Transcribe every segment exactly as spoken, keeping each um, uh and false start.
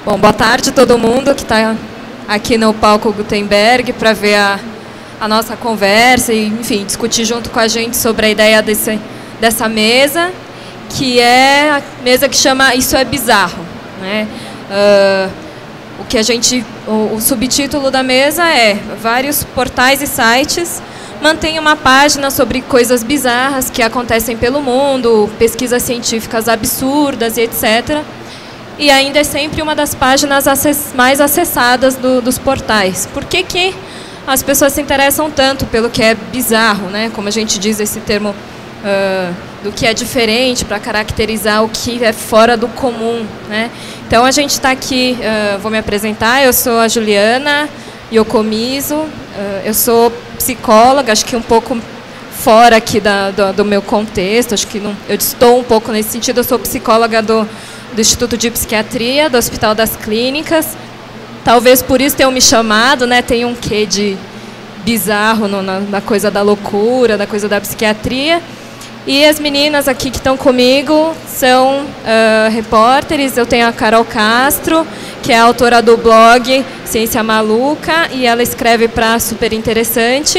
Bom, boa tarde a todo mundo que está aqui no palco Gutenberg para ver a, a nossa conversa e, enfim, discutir junto com a gente sobre a ideia desse, dessa mesa, que é a mesa que chama Isso é Bizarro, né? Uh, o que a gente, o, o subtítulo da mesa é vários portais e sites mantêm uma página sobre coisas bizarras que acontecem pelo mundo, pesquisas científicas absurdas e etcétera. E ainda é sempre uma das páginas acess- mais acessadas do, dos portais. Por que que as pessoas se interessam tanto pelo que é bizarro, né? Como a gente diz esse termo uh, do que é diferente para caracterizar o que é fora do comum, né? Então a gente está aqui, uh, vou me apresentar, eu sou a Juliana Yokomizo, uh, eu sou psicóloga, acho que um pouco fora aqui da, do, do meu contexto, acho que não, eu estou um pouco nesse sentido, eu sou psicóloga do do Instituto de Psiquiatria, do Hospital das Clínicas. Talvez por isso tenham me chamado, né? Tem um quê de bizarro no, na, na coisa da loucura, da coisa da psiquiatria. E as meninas aqui que estão comigo são uh, repórteres. Eu tenho a Carol Castro, que é a autora do blog Ciência Maluca, e ela escreve para Super Interessante.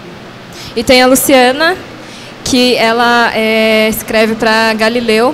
E tem a Luciana, que ela é, escreve para Galileu.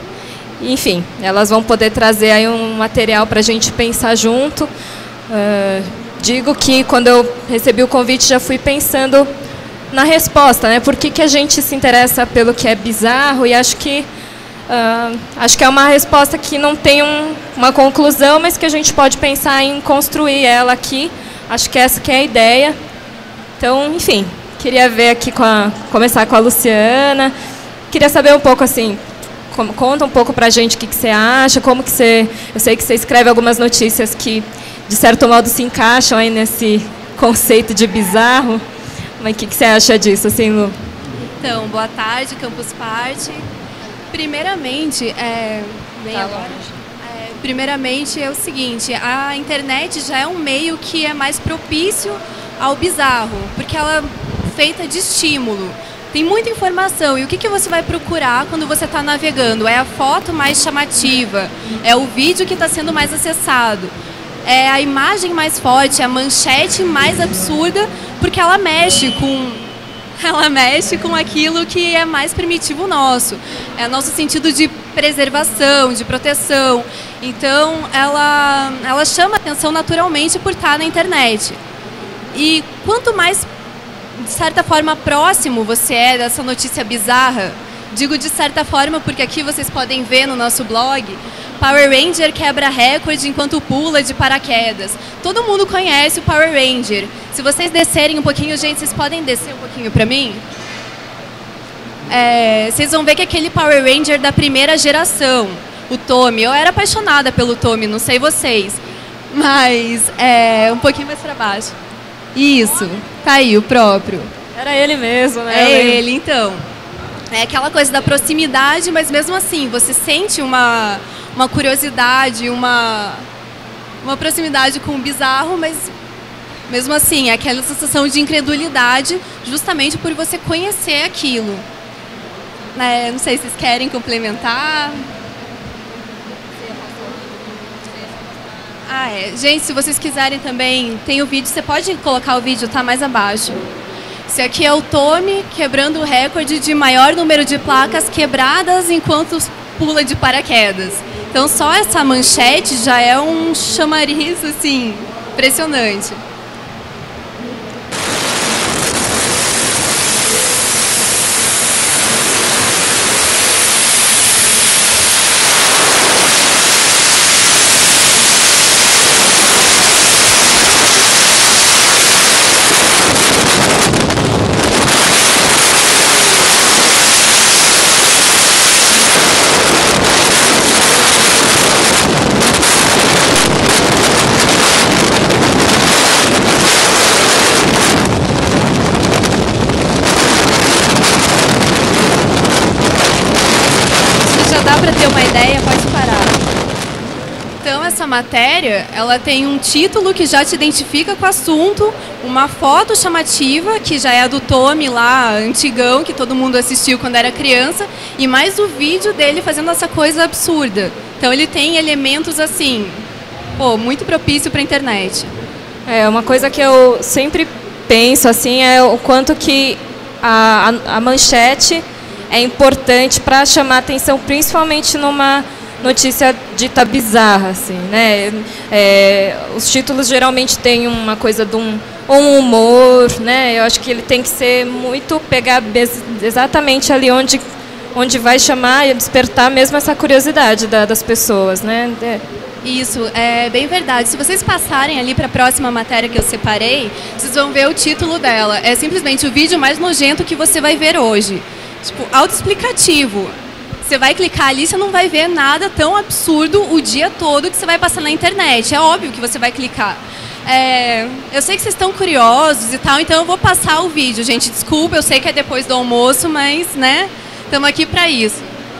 Enfim, elas vão poder trazer aí um material para a gente pensar junto. Uh, digo que quando eu recebi o convite já fui pensando na resposta, né? Por que que a gente se interessa pelo que é bizarro? E acho que uh, acho que é uma resposta que não tem um, uma conclusão, mas que a gente pode pensar em construir ela aqui. Acho que essa que é a ideia. Então, enfim, queria ver aqui com a, começar com a Luciana. Queria saber um pouco assim. Conta um pouco pra gente o que, que você acha, como que você... Eu sei que você escreve algumas notícias que, de certo modo, se encaixam aí nesse conceito de bizarro. Mas o que, que você acha disso, assim, Lu? Então, boa tarde, Campus Party. Primeiramente, é... Bem tá agora. É, primeiramente é o seguinte, a internet já é um meio que é mais propício ao bizarro, porque ela é feita de estímulo. Tem muita informação, e o que, que você vai procurar quando você está navegando? É a foto mais chamativa, é o vídeo que está sendo mais acessado, é a imagem mais forte, é a manchete mais absurda, porque ela mexe com, ela mexe com aquilo que é mais primitivo nosso, é o nosso sentido de preservação, de proteção. Então, ela, ela chama atenção naturalmente por estar na internet. E quanto mais de certa forma próximo você é dessa notícia bizarra, digo de certa forma porque aqui vocês podem ver no nosso blog, Power Ranger quebra recorde enquanto pula de paraquedas. Todo mundo conhece o Power Ranger. Se vocês descerem um pouquinho, gente, vocês podem descer um pouquinho para mim? É, vocês vão ver que aquele Power Ranger da primeira geração, o Tommy, eu era apaixonada pelo Tommy, não sei vocês, mas é um pouquinho mais para baixo. Isso, tá aí, o próprio. Era ele mesmo, né? É ele, então. É aquela coisa da proximidade, mas mesmo assim, você sente uma, uma curiosidade, uma, uma proximidade com o bizarro, mas mesmo assim, é aquela sensação de incredulidade, justamente por você conhecer aquilo. É, não sei se vocês querem complementar. Ah, é. Gente, se vocês quiserem também, tem o vídeo, você pode colocar o vídeo, tá mais abaixo. Esse aqui é o Tommy quebrando o recorde de maior número de placas quebradas enquanto pula de paraquedas. Então só essa manchete já é um chamariz, assim, impressionante. Para ter uma ideia, pode parar. Então essa matéria, ela tem um título que já te identifica com o assunto, uma foto chamativa, que já é a do Tommy lá, antigão, que todo mundo assistiu quando era criança, e mais o vídeo dele fazendo essa coisa absurda. Então ele tem elementos assim, pô, muito propício para a internet. É, uma coisa que eu sempre penso, assim, é o quanto que a, a, a manchete é importante para chamar atenção, principalmente numa notícia dita bizarra, assim, né? É, os títulos geralmente têm uma coisa de um, um humor, né? Eu acho que ele tem que ser muito, pegar exatamente ali onde, onde vai chamar e despertar mesmo essa curiosidade da, das pessoas, né? É. Isso, é bem verdade. Se vocês passarem ali para a próxima matéria que eu separei, vocês vão ver o título dela. É simplesmente o vídeo mais nojento que você vai ver hoje. Tipo, autoexplicativo. Você vai clicar ali, você não vai ver nada tão absurdo o dia todo que você vai passar na internet. É óbvio que você vai clicar. É, eu sei que vocês estão curiosos e tal, então eu vou passar o vídeo. Gente, desculpa, eu sei que é depois do almoço, mas, né, estamos aqui para isso.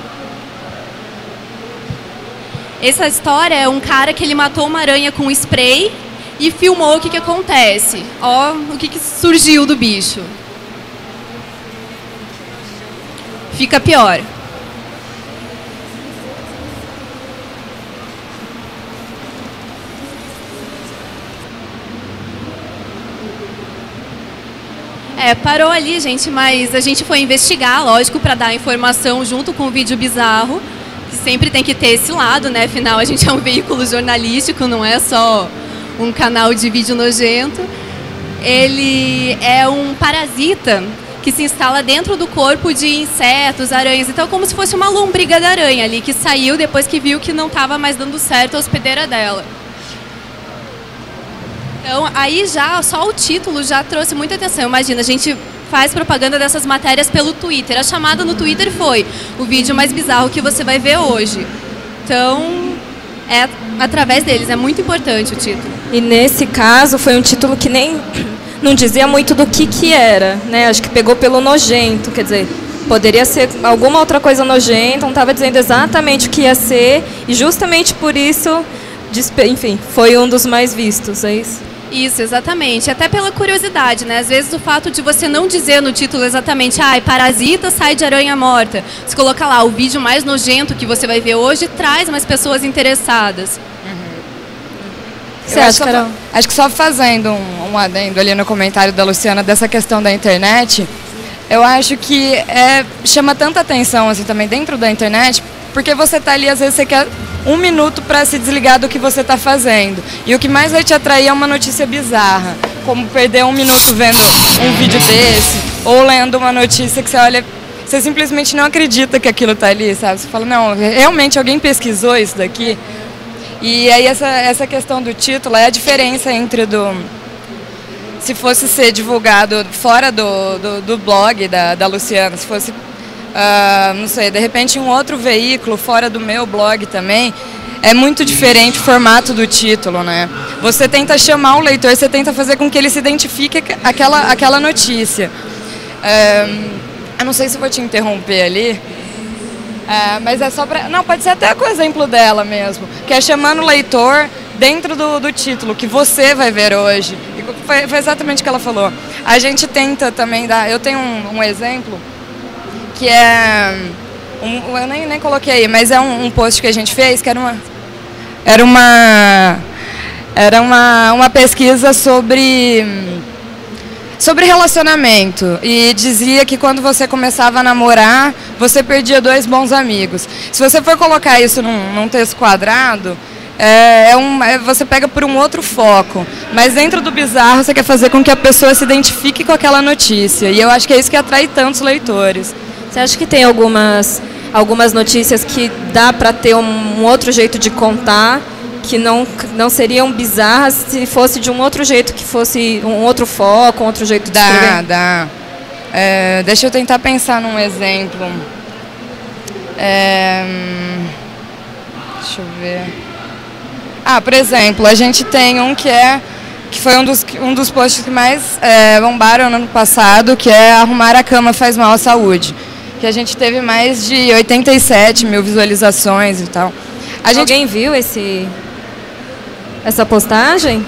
Essa história é um cara que ele matou uma aranha com spray e filmou o que, que acontece. Ó, o que, que surgiu do bicho. Fica pior. É, parou ali, gente, mas a gente foi investigar, lógico, para dar informação junto com o vídeo bizarro. Sempre tem que ter esse lado, né? Afinal, a gente é um veículo jornalístico, não é só um canal de vídeo nojento. Ele é um parasita que se instala dentro do corpo de insetos, aranhas. Então, como se fosse uma lombriga da aranha ali, que saiu depois que viu que não estava mais dando certo a hospedeira dela. Então, aí já, só o título já trouxe muita atenção. Imagina, a gente faz propaganda dessas matérias pelo Twitter. A chamada no Twitter foi o vídeo mais bizarro que você vai ver hoje. Então, é através deles, é muito importante o título. E nesse caso foi um título que nem não dizia muito do que que era, né? Acho que pegou pelo nojento, quer dizer, poderia ser alguma outra coisa nojenta, não estava dizendo exatamente o que ia ser, e justamente por isso, enfim, foi um dos mais vistos, é isso? Isso, exatamente. Até pela curiosidade, né? Às vezes o fato de você não dizer no título exatamente, ah, parasita sai de aranha morta. Se colocar lá o vídeo mais nojento que você vai ver hoje, traz mais pessoas interessadas. Uhum. Você acha, Carol? Acho que só fazendo um, um adendo ali no comentário da Luciana dessa questão da internet, eu acho que é, chama tanta atenção assim também dentro da internet, porque você tá ali, às vezes você quer um minuto para se desligar do que você está fazendo. E o que mais vai te atrair é uma notícia bizarra, como perder um minuto vendo um vídeo desse, ou lendo uma notícia que você olha, você simplesmente não acredita que aquilo está ali, sabe? Você fala, não, realmente alguém pesquisou isso daqui? E aí essa, essa questão do título é a diferença entre do... Se fosse ser divulgado fora do, do, do blog da, da Luciana, se fosse... Uh, não sei, de repente um outro veículo fora do meu blog também, é muito diferente o formato do título, né? Você tenta chamar o leitor, você tenta fazer com que ele se identifique aquela, aquela notícia. Uh, eu não sei se vou te interromper ali, uh, mas é só para... Não, pode ser até com o exemplo dela mesmo, que é chamando o leitor dentro do, do título, que você vai ver hoje. E foi, foi exatamente o que ela falou. A gente tenta também dar... Eu tenho um, um exemplo... que é, um, eu nem, nem coloquei aí, mas é um, um post que a gente fez, que era uma, era uma, era uma, uma pesquisa sobre, sobre relacionamento, e dizia que quando você começava a namorar, você perdia dois bons amigos. Se você for colocar isso num, num texto quadrado, é, é um, é, você pega por um outro foco, mas dentro do bizarro você quer fazer com que a pessoa se identifique com aquela notícia, e eu acho que é isso que atrai tantos leitores. Você acha que tem algumas, algumas notícias que dá para ter um, um outro jeito de contar, que não, não seriam bizarras se fosse de um outro jeito, que fosse um outro foco, um outro jeito de dá, escrever? Dá, é, deixa eu tentar pensar num exemplo. É, deixa eu ver. Ah, por exemplo, a gente tem um que é... que foi um dos, um dos posts que mais é, bombaram no ano passado, que é arrumar a cama faz mal à saúde. Que a gente teve mais de oitenta e sete mil visualizações e tal. A gente... Alguém viu esse, essa postagem?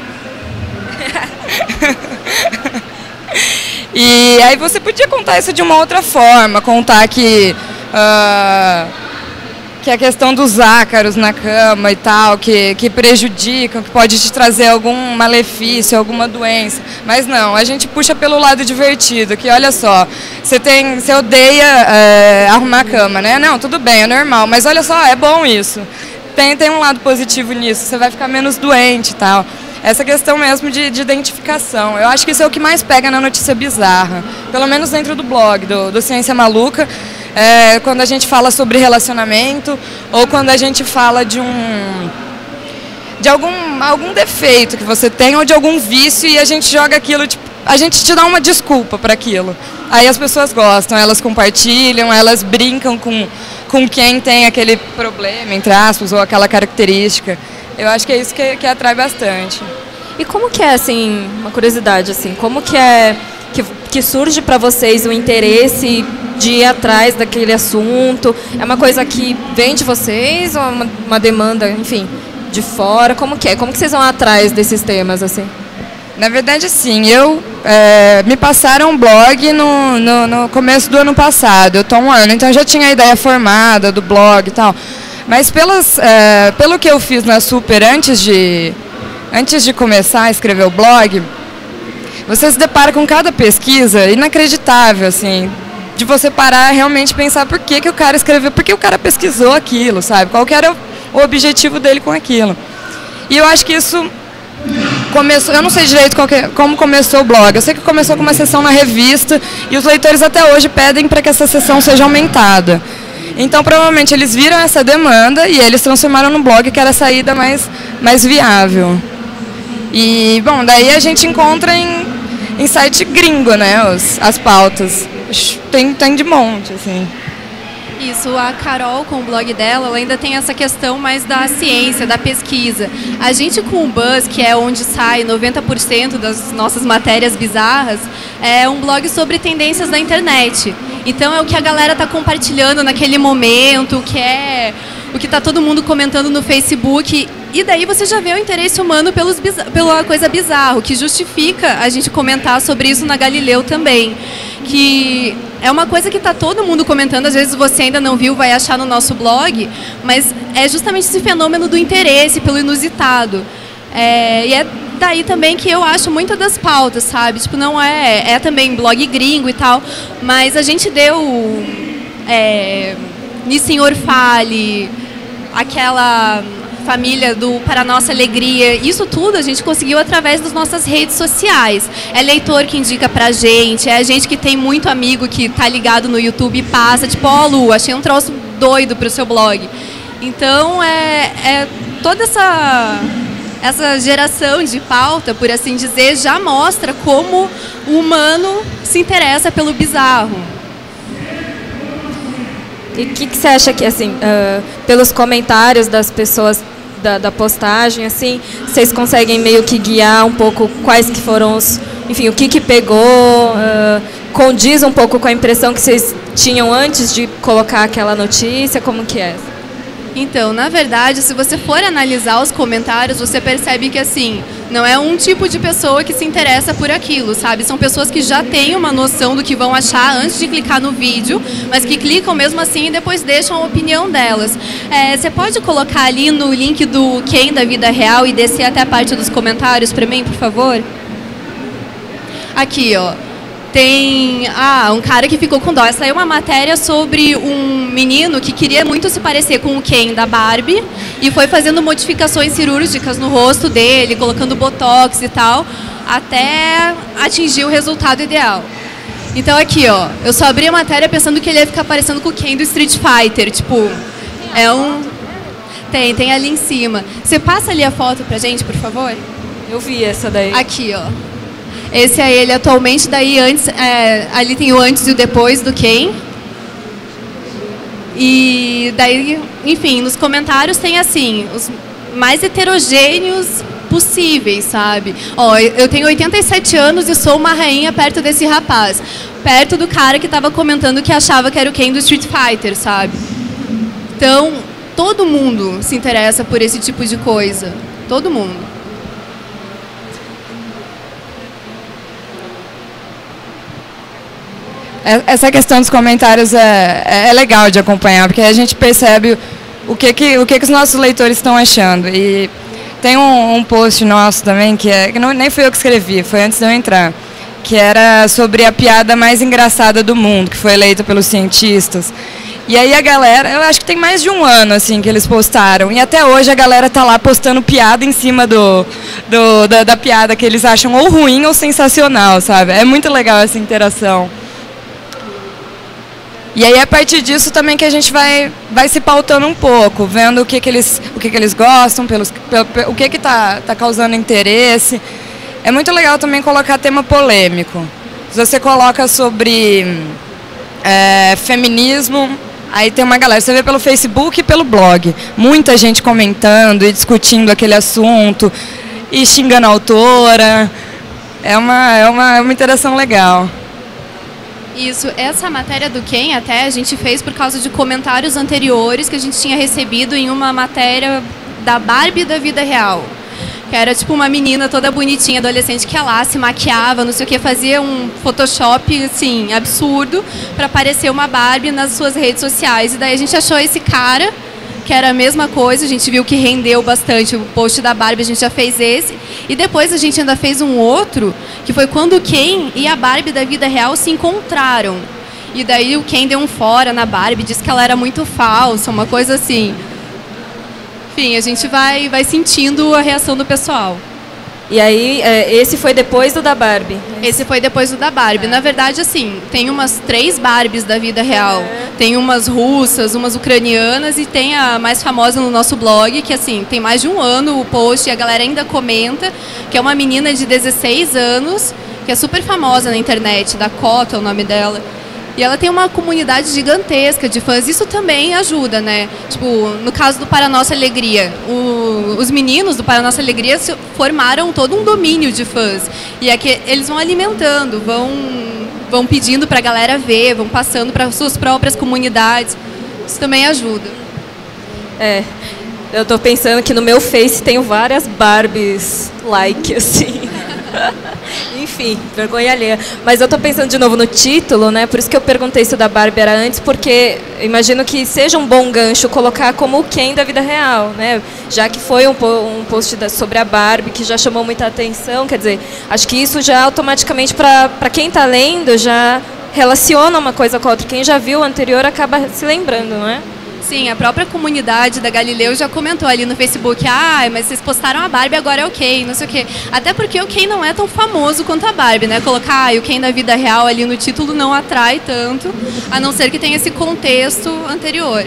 E aí você podia contar isso de uma outra forma, contar que... Uh, que que é a questão dos ácaros na cama e tal, que, que prejudicam, que pode te trazer algum malefício, alguma doença. Mas não, a gente puxa pelo lado divertido, que olha só, você tem, você odeia é, arrumar a cama, né? Não, tudo bem, é normal, mas olha só, é bom isso. Tem, tem um lado positivo nisso, você vai ficar menos doente e tal. Essa questão mesmo de, de identificação. Eu acho que isso é o que mais pega na notícia bizarra. Pelo menos dentro do blog, do, do Ciência Maluca. É, quando a gente fala sobre relacionamento ou quando a gente fala de um... de algum, algum defeito que você tem ou de algum vício e a gente joga aquilo, tipo, a gente te dá uma desculpa para aquilo. Aí as pessoas gostam, elas compartilham, elas brincam com, com quem tem aquele problema, entre aspas, ou aquela característica. Eu acho que é isso que, que atrai bastante. E como que é, assim, uma curiosidade, assim, como que é que, que surge para vocês o interesse de ir atrás daquele assunto? É uma coisa que vem de vocês ou é uma, uma demanda, enfim, de fora? Como que é? Como que vocês vão atrás desses temas, assim? Na verdade, sim, eu é, me passaram um blog no, no, no começo do ano passado, eu estou um ano, então eu já tinha a ideia formada do blog e tal. Mas pelas, é, pelo que eu fiz na Super antes de, antes de começar a escrever o blog, você se depara com cada pesquisa inacreditável, assim, de você parar e realmente pensar por que, que o cara escreveu, por que o cara pesquisou aquilo, sabe? Qual que era o, o objetivo dele com aquilo. E eu acho que isso começou, eu não sei direito qual que, como começou o blog, eu sei que começou com uma sessão na revista e os leitores até hoje pedem para que essa sessão seja aumentada. Então, provavelmente, eles viram essa demanda e eles transformaram no blog, que era a saída mais, mais viável. E, bom, daí a gente encontra em, em site gringo, né, os, as pautas. Tem, tem de monte, assim. Isso, a Carol, com o blog dela, ela ainda tem essa questão mais da ciência, da pesquisa. A gente com o Buzz, que é onde sai noventa por cento das nossas matérias bizarras, é um blog sobre tendências da internet. Então é o que a galera está compartilhando naquele momento, que é o que está todo mundo comentando no Facebook. E daí você já vê o interesse humano pelos, pela coisa bizarra, que justifica a gente comentar sobre isso na Galileu também. Que é uma coisa que está todo mundo comentando, às vezes você ainda não viu, vai achar no nosso blog, mas é justamente esse fenômeno do interesse pelo inusitado. É, e é daí também que eu acho muitas das pautas, sabe? Tipo, não é... É também blog gringo e tal, mas a gente deu... É, Nissenhor Fale, aquela família do Para Nossa Alegria, isso tudo a gente conseguiu através das nossas redes sociais. É leitor que indica pra gente, é a gente que tem muito amigo que tá ligado no YouTube e passa, tipo, ó, oh, Lu, achei um troço doido pro seu blog. Então, é, é toda essa... Essa geração de pauta, por assim dizer, já mostra como o humano se interessa pelo bizarro. E o que, que você acha que, assim, uh, pelos comentários das pessoas da, da postagem, assim, vocês conseguem meio que guiar um pouco quais que foram os... Enfim, o que que pegou, uh, condiz um pouco com a impressão que vocês tinham antes de colocar aquela notícia, como que é? Então, na verdade, se você for analisar os comentários, você percebe que, assim, não é um tipo de pessoa que se interessa por aquilo, sabe? São pessoas que já têm uma noção do que vão achar antes de clicar no vídeo, mas que clicam mesmo assim e depois deixam a opinião delas. É, você pode colocar ali no link do Quem da Vida Real e descer até a parte dos comentários para mim, por favor? Aqui, ó. Tem ah, um cara que ficou com dó. Essa é uma matéria sobre um menino que queria muito se parecer com o Ken da Barbie e foi fazendo modificações cirúrgicas no rosto dele, colocando botox e tal, até atingir o resultado ideal. Então aqui, ó, eu só abri a matéria pensando que ele ia ficar parecendo com o Ken do Street Fighter. Tipo, é um... Tem, tem ali em cima. Você passa ali a foto pra gente, por favor? Eu vi essa daí. Aqui, ó. Esse é ele atualmente, daí antes, é, ali tem o antes e o depois do Ken. E daí, enfim, nos comentários tem assim, os mais heterogêneos possíveis, sabe? Ó, eu tenho oitenta e sete anos e sou uma rainha perto desse rapaz. Perto do cara que estava comentando que achava que era o Ken do Street Fighter, sabe? Então, todo mundo se interessa por esse tipo de coisa. Todo mundo. Essa questão dos comentários é, é legal de acompanhar, porque a gente percebe o que que, o que que os nossos leitores estão achando. E tem um, um post nosso também, que, é, que não, nem fui eu que escrevi, foi antes de eu entrar, que era sobre a piada mais engraçada do mundo, que foi eleita pelos cientistas. E aí a galera, eu acho que tem mais de um ano assim que eles postaram, e até hoje a galera tá lá postando piada em cima do, do da, da piada que eles acham ou ruim ou sensacional, sabe? É muito legal essa interação. E aí, a partir disso, também que a gente vai, vai se pautando um pouco, vendo o que, que, eles, o que, que eles gostam, pelos, pelo, o que está tá causando interesse. É muito legal também colocar tema polêmico. Se você coloca sobre é, feminismo, aí tem uma galera, você vê pelo Facebook e pelo blog, muita gente comentando e discutindo aquele assunto, e xingando a autora. É uma, é uma, é uma interação legal. Isso, essa matéria do Ken até a gente fez por causa de comentários anteriores que a gente tinha recebido em uma matéria da Barbie da vida real. Que era tipo uma menina toda bonitinha, adolescente, que ia lá, se maquiava, não sei o que, fazia um Photoshop, assim, absurdo, para parecer uma Barbie nas suas redes sociais. E daí a gente achou esse cara, que era a mesma coisa, a gente viu que rendeu bastante o post da Barbie, a gente já fez esse. E depois a gente ainda fez um outro, que foi quando o Ken e a Barbie da vida real se encontraram. E daí o Ken deu um fora na Barbie, disse que ela era muito falsa, uma coisa assim. Enfim, a gente vai, vai sentindo a reação do pessoal. E aí, esse foi depois do da Barbie? Esse foi depois do da Barbie. Na verdade, assim, tem umas três Barbies da vida real. Tem umas russas, umas ucranianas e tem a mais famosa no nosso blog, que assim, tem mais de um ano o post e a galera ainda comenta, que é uma menina de dezesseis anos, que é super famosa na internet, Dakota é o nome dela. E ela tem uma comunidade gigantesca de fãs. Isso também ajuda, né? Tipo, no caso do Para Nossa Alegria, o, os meninos do Para Nossa Alegria formaram todo um domínio de fãs. E é que eles vão alimentando, vão, vão pedindo para a galera ver, vão passando para suas próprias comunidades. Isso também ajuda. É, eu tô pensando que no meu Face tenho várias Barbies like, assim. Enfim, vergonha alheia. Mas eu tô pensando de novo no título, né? Por isso que eu perguntei se o da Barbie era antes, porque eu imagino que seja um bom gancho colocar como o Ken da vida real, né? Já que foi um, um post da, sobre a Barbie que já chamou muita atenção, quer dizer, acho que isso já automaticamente, para quem tá lendo, já relaciona uma coisa com a outra. Quem já viu o anterior acaba se lembrando, não é? Sim, a própria comunidade da Galileu já comentou ali no Facebook, ah, mas vocês postaram a Barbie, agora é o Ken, não sei o quê. Até porque o Ken não é tão famoso quanto a Barbie, né? Colocar ah, o Ken da vida real ali no título não atrai tanto, a não ser que tenha esse contexto anterior.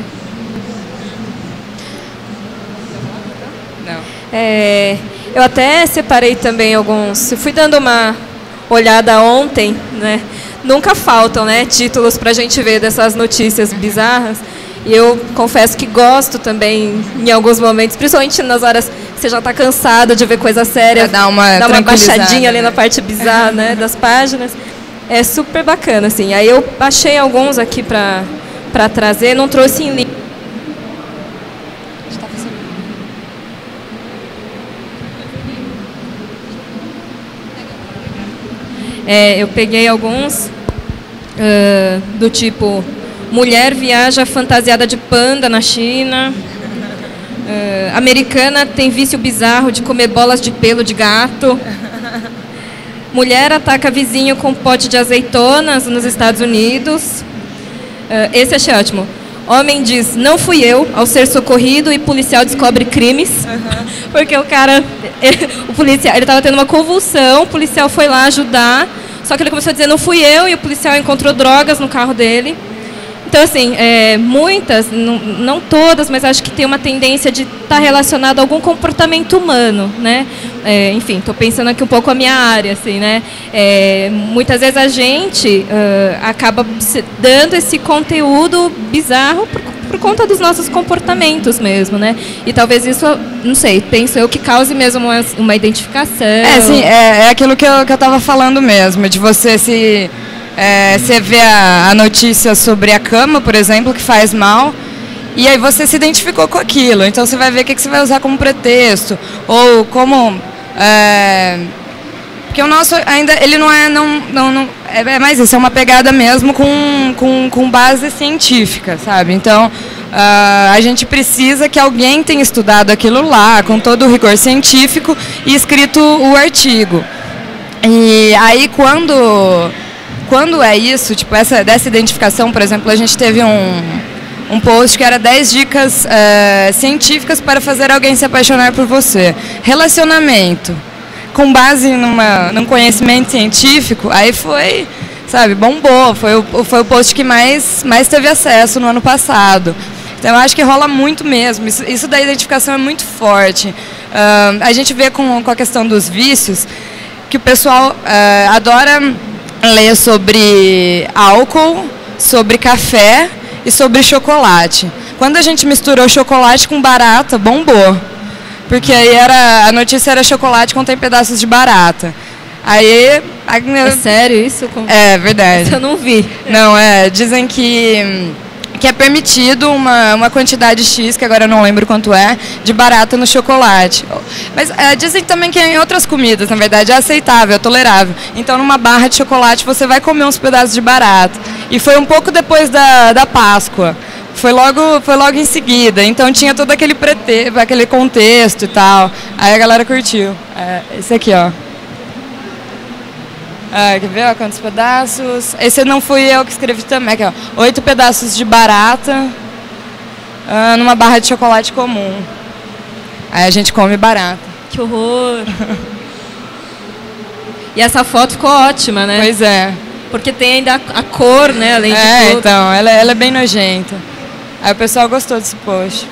Não. É, eu até separei também alguns, eu fui dando uma olhada ontem, né? Nunca faltam, né, títulos pra gente ver dessas notícias bizarras. E eu confesso que gosto também, em alguns momentos, principalmente nas horas que você já está cansado de ver coisa séria, dar uma, dar uma baixadinha ali na parte bizarra, né, das páginas. É super bacana, assim. Aí eu achei alguns aqui para para trazer, não trouxe em link. É, eu peguei alguns uh, do tipo... Mulher viaja fantasiada de panda na China. Uh, americana tem vício bizarro de comer bolas de pelo de gato. Mulher ataca vizinho com pote de azeitonas nos Estados Unidos. Uh, esse achei ótimo. Homem diz, não fui eu, ao ser socorrido, e policial descobre crimes. Uhum. Porque o cara, ele, o policial, ele estava tendo uma convulsão, o policial foi lá ajudar, só que ele começou a dizer, não fui eu, e o policial encontrou drogas no carro dele. Então, assim, é, muitas, não, não todas, mas acho que tem uma tendência de estar tá relacionado a algum comportamento humano, né? É, enfim, estou pensando aqui um pouco a minha área, assim, né? É, muitas vezes a gente uh, acaba dando esse conteúdo bizarro por, por conta dos nossos comportamentos mesmo, né? E talvez isso, não sei, penso eu que cause mesmo uma, uma identificação. É, sim, é, é aquilo que eu que eu estava falando mesmo, de você se... É, você vê a, a notícia sobre a cama, por exemplo, que faz mal, e aí você se identificou com aquilo. Então você vai ver o que, que você vai usar como pretexto, ou como... É, porque o nosso ainda, ele não é... Não, não, não, é mais isso, é uma pegada mesmo com, com, com base científica, sabe? Então, Uh, a gente precisa que alguém tenha estudado aquilo lá, com todo o rigor científico, e escrito o artigo. E aí, quando, quando é isso, tipo, essa, dessa identificação, por exemplo, a gente teve um, um post que era dez dicas uh, científicas para fazer alguém se apaixonar por você. Relacionamento, com base numa, num conhecimento científico, aí foi, sabe, bombou, foi o, foi o post que mais, mais teve acesso no ano passado. Então, eu acho que rola muito mesmo, isso, isso da identificação é muito forte. Uh, a gente vê com, com a questão dos vícios, que o pessoal uh, adora ler sobre álcool, sobre café e sobre chocolate. Quando a gente misturou chocolate com barata, bombou. Porque aí era, a notícia era chocolate contém pedaços de barata. Aí... A, é sério isso? Como... É, verdade. Eu não vi. Não, é, dizem que... que é permitido uma, uma quantidade X, que agora eu não lembro quanto é, de barata no chocolate. Mas é, dizem também que em outras comidas, na verdade, é aceitável, é tolerável. Então, numa barra de chocolate, você vai comer uns pedaços de barata. E foi um pouco depois da, da Páscoa. Foi logo, foi logo em seguida. Então, tinha todo aquele, prete, aquele contexto e tal. Aí a galera curtiu. É, esse aqui, ó. Ah, quer ver, ó, quantos pedaços? Esse não fui eu que escrevi também, aqui, ó. Oito pedaços de barata ah, numa barra de chocolate comum. Aí a gente come barata. Que horror! E essa foto ficou ótima, né? Pois é. Porque tem ainda a, a cor, né, além de é, tudo. então, ela, ela é bem nojenta. Aí o pessoal gostou desse post.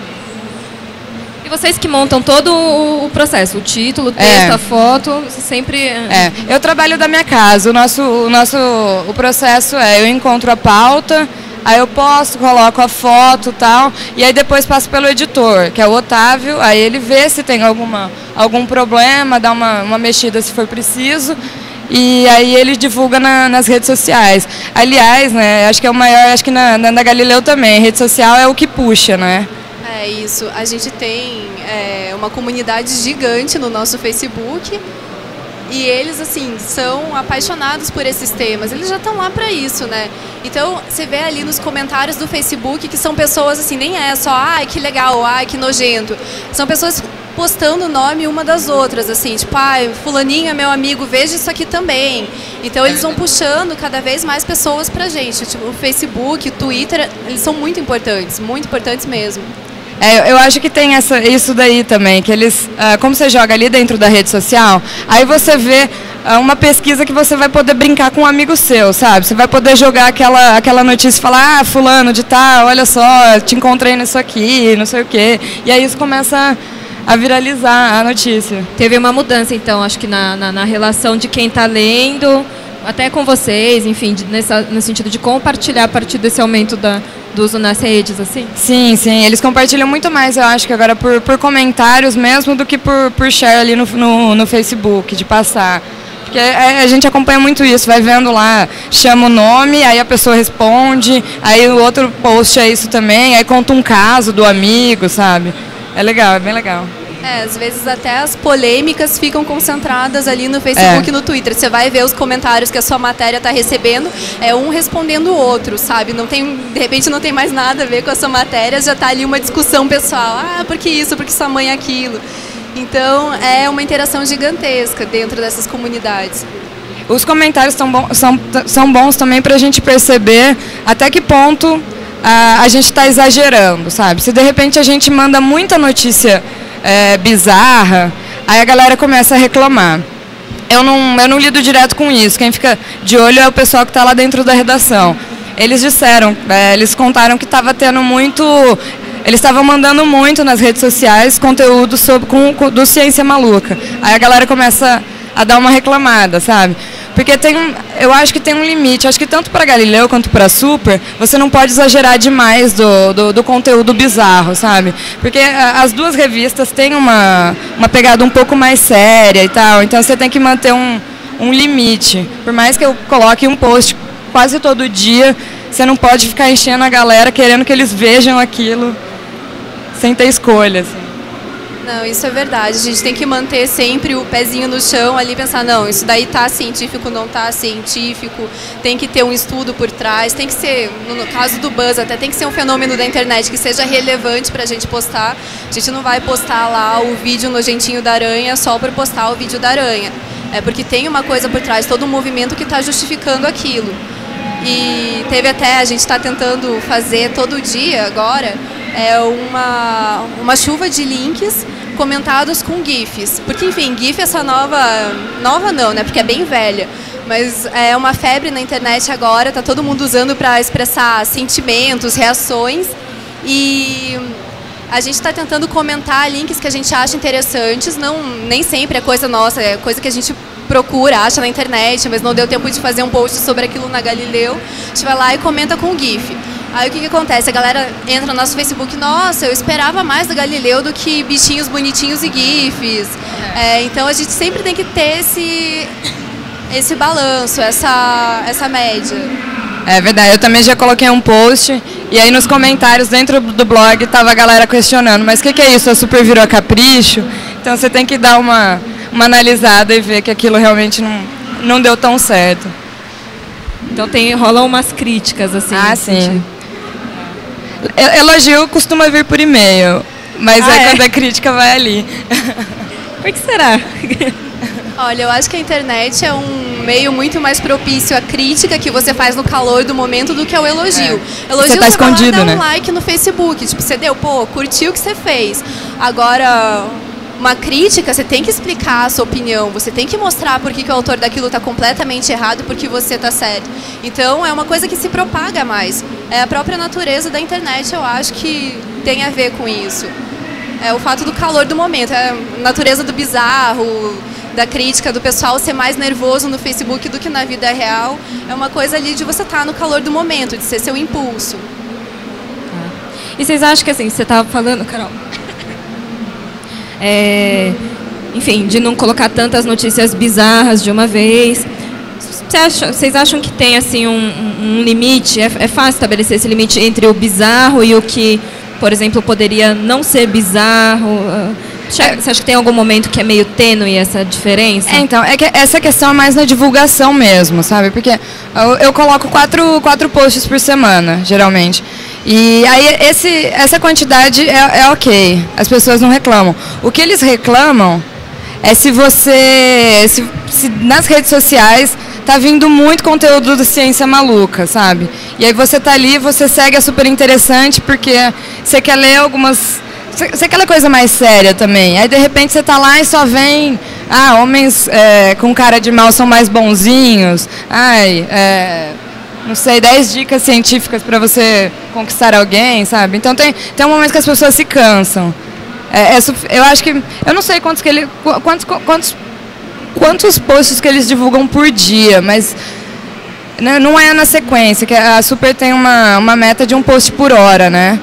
E vocês que montam todo o processo, o título, o texto, é. a foto, sempre... É, eu trabalho da minha casa, o nosso, o nosso o processo é, eu encontro a pauta, aí eu posto, coloco a foto e tal, e aí depois passo pelo editor, que é o Otávio, aí ele vê se tem alguma, algum problema, dá uma, uma mexida se for preciso, e aí ele divulga na, nas redes sociais. Aliás, né, acho que é o maior, acho que na, na, na Galileu também, a rede social é o que puxa, né? É isso, a gente tem é, uma comunidade gigante no nosso Facebook e eles, assim, são apaixonados por esses temas, eles já estão lá para isso, né? Então, você vê ali nos comentários do Facebook que são pessoas, assim, nem é só, ai, que legal, ai, que nojento, são pessoas postando o nome uma das outras, assim, tipo, ai, fulaninho é meu amigo, veja isso aqui também. Então, eles vão puxando cada vez mais pessoas pra gente, tipo, o Facebook, o Twitter, eles são muito importantes, muito importantes mesmo. É, eu acho que tem essa, isso daí também, que eles, uh, como você joga ali dentro da rede social, aí você vê uh, uma pesquisa que você vai poder brincar com um amigo seu, sabe? Você vai poder jogar aquela, aquela notícia e falar, ah, fulano de tal, olha só, te encontrei nisso aqui, não sei o quê. E aí isso começa a viralizar a notícia. Teve uma mudança, então, acho que na, na, na relação de quem está lendo, até com vocês, enfim, de, nessa, no sentido de compartilhar a partir desse aumento da... do uso nas redes, assim? Sim, sim. Eles compartilham muito mais, eu acho, que agora por, por comentários mesmo do que por, por share ali no, no, no Facebook, de passar. Porque a, a gente acompanha muito isso, vai vendo lá, chama o nome, aí a pessoa responde, aí o outro post é isso também, aí conta um caso do amigo, sabe? É legal, é bem legal. É, às vezes até as polêmicas ficam concentradas ali no Facebook e é. no Twitter. Você vai ver os comentários que a sua matéria está recebendo, é um respondendo o outro, sabe? Não tem, de repente não tem mais nada a ver com a sua matéria, já está ali uma discussão pessoal. Ah, por que isso? Por que sua mãe é aquilo? Então, é uma interação gigantesca dentro dessas comunidades. Os comentários tão bom, são, são bons também para a gente perceber até que ponto a, a gente está exagerando, sabe? Se de repente a gente manda muita notícia É, bizarra, aí a galera começa a reclamar. Eu não, eu não lido direto com isso, quem fica de olho é o pessoal que está lá dentro da redação. Eles disseram, é, eles contaram que estava tendo muito, eles estavam mandando muito nas redes sociais conteúdo sobre, com, com, do Ciência Maluca. Aí a galera começa a dar uma reclamada, sabe? Porque tem um, eu acho que tem um limite, acho que tanto para Galileu quanto para Super, você não pode exagerar demais do, do, do conteúdo bizarro, sabe? Porque as duas revistas têm uma, uma pegada um pouco mais séria e tal, então você tem que manter um, um limite. Por mais que eu coloque um post quase todo dia, você não pode ficar enchendo a galera querendo que eles vejam aquilo sem ter escolha, assim. Não, isso é verdade. A gente tem que manter sempre o pezinho no chão ali, pensar, não, isso daí tá científico, não tá científico, tem que ter um estudo por trás, tem que ser, no caso do buzz, até tem que ser um fenômeno da internet que seja relevante pra gente postar. A gente não vai postar lá o vídeo nojentinho da aranha só por postar o vídeo da aranha. É porque tem uma coisa por trás, todo um movimento que está justificando aquilo. E teve até, a gente está tentando fazer todo dia agora, é uma, uma chuva de links comentados com GIFs. Porque, enfim, GIF é essa nova... Nova não, né? Porque é bem velha. Mas é uma febre na internet agora, tá todo mundo usando para expressar sentimentos, reações. E a gente está tentando comentar links que a gente acha interessantes. Não, nem sempre é coisa nossa, é coisa que a gente procura, acha na internet, mas não deu tempo de fazer um post sobre aquilo na Galileu. A gente vai lá e comenta com o GIF. Aí o que, que acontece? A galera entra no nosso Facebook, nossa, eu esperava mais da Galileu do que bichinhos bonitinhos e GIFs. É, então a gente sempre tem que ter esse, esse balanço, essa, essa média. É verdade, eu também já coloquei um post e aí nos comentários dentro do blog tava a galera questionando, mas o que, que é isso? A Super virou a capricho? Então você tem que dar uma, uma analisada e ver que aquilo realmente não, não deu tão certo. Então tem, rolam umas críticas, assim. Ah, sim. Elogio costuma vir por e-mail, mas ah, é, é quando a crítica vai ali. Por que será? Olha, eu acho que a internet é um meio muito mais propício à crítica que você faz no calor do momento do que ao elogio. É. Elogio você tá você escondido, vai lá, dá né? um like no Facebook, tipo, você deu, pô, curtiu o que você fez. Agora, uma crítica, você tem que explicar a sua opinião, você tem que mostrar por que, que o autor daquilo está completamente errado e por que você está certo. Então, é uma coisa que se propaga mais. É a própria natureza da internet, eu acho que tem a ver com isso. É o fato do calor do momento, é a natureza do bizarro, da crítica, do pessoal ser mais nervoso no Facebook do que na vida real. É uma coisa ali de você estar no calor do momento, de ser seu impulso. E vocês acham que, assim, você estava falando, Carol, é, enfim, de não colocar tantas notícias bizarras de uma vez. Você acha, vocês acham que tem, assim, um, um limite? É, é fácil estabelecer esse limite entre o bizarro e o que, por exemplo, poderia não ser bizarro? Você acha que tem algum momento que é meio tênue essa diferença? É, então, é que essa questão é mais na divulgação mesmo, sabe? Porque eu, eu coloco quatro, quatro posts por semana, geralmente. E aí esse, essa quantidade é, é ok, as pessoas não reclamam. O que eles reclamam é se você, se, se nas redes sociais tá vindo muito conteúdo de ciência maluca, sabe? E aí você tá ali, você segue, é super interessante porque você quer ler algumas... Você quer ler coisa mais séria também. Aí de repente você tá lá e só vem... Ah, homens é, com cara de mal são mais bonzinhos. Ai, é... não sei, dez dicas científicas para você conquistar alguém, sabe? Então tem, tem um momento que as pessoas se cansam. É, é, eu acho que... Eu não sei quantos, que ele, quantos, quantos, quantos posts que eles divulgam por dia, mas né, não é na sequência, que a Super tem uma, uma meta de um post por hora, né?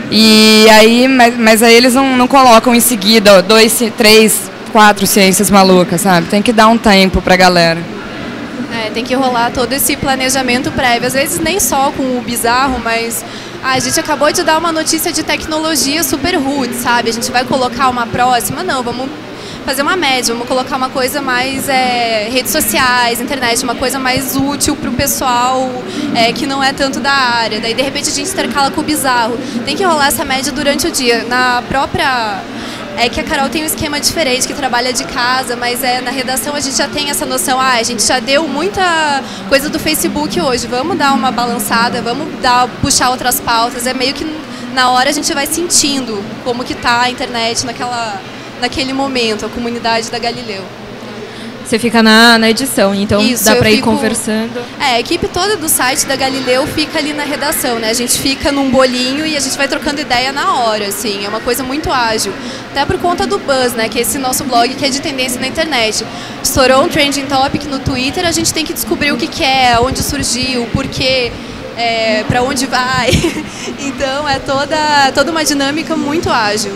E aí, mas, mas aí eles não, não colocam em seguida ó, dois, três, quatro ciências malucas, sabe? Tem que dar um tempo pra galera. É, tem que rolar todo esse planejamento prévio. Às vezes nem só com o bizarro, mas ah, a gente acabou de dar uma notícia de tecnologia super rude, sabe? A gente vai colocar uma próxima? Não, vamos fazer uma média, vamos colocar uma coisa mais é, redes sociais, internet, uma coisa mais útil para o pessoal é, que não é tanto da área. Daí, de repente, a gente intercala com o bizarro. Tem que rolar essa média durante o dia. Na própria... É que a Carol tem um esquema diferente, que trabalha de casa, mas é, na redação a gente já tem essa noção, ah, a gente já deu muita coisa do Facebook hoje, vamos dar uma balançada, vamos dar, puxar outras pautas. É meio que na hora a gente vai sentindo como que tá a internet naquela... naquele momento, a comunidade da Galileu. Você fica na, na edição, então Isso, dá para ir fico, conversando. É, a equipe toda do site da Galileu fica ali na redação, né? A gente fica num bolinho e a gente vai trocando ideia na hora, assim. É uma coisa muito ágil. Até por conta do Buzz, né? Que é esse nosso blog que é de tendência na internet. Estourou um trending topic no Twitter, a gente tem que descobrir o que, que é, onde surgiu, o porquê, é, para onde vai. Então é toda, toda uma dinâmica muito ágil.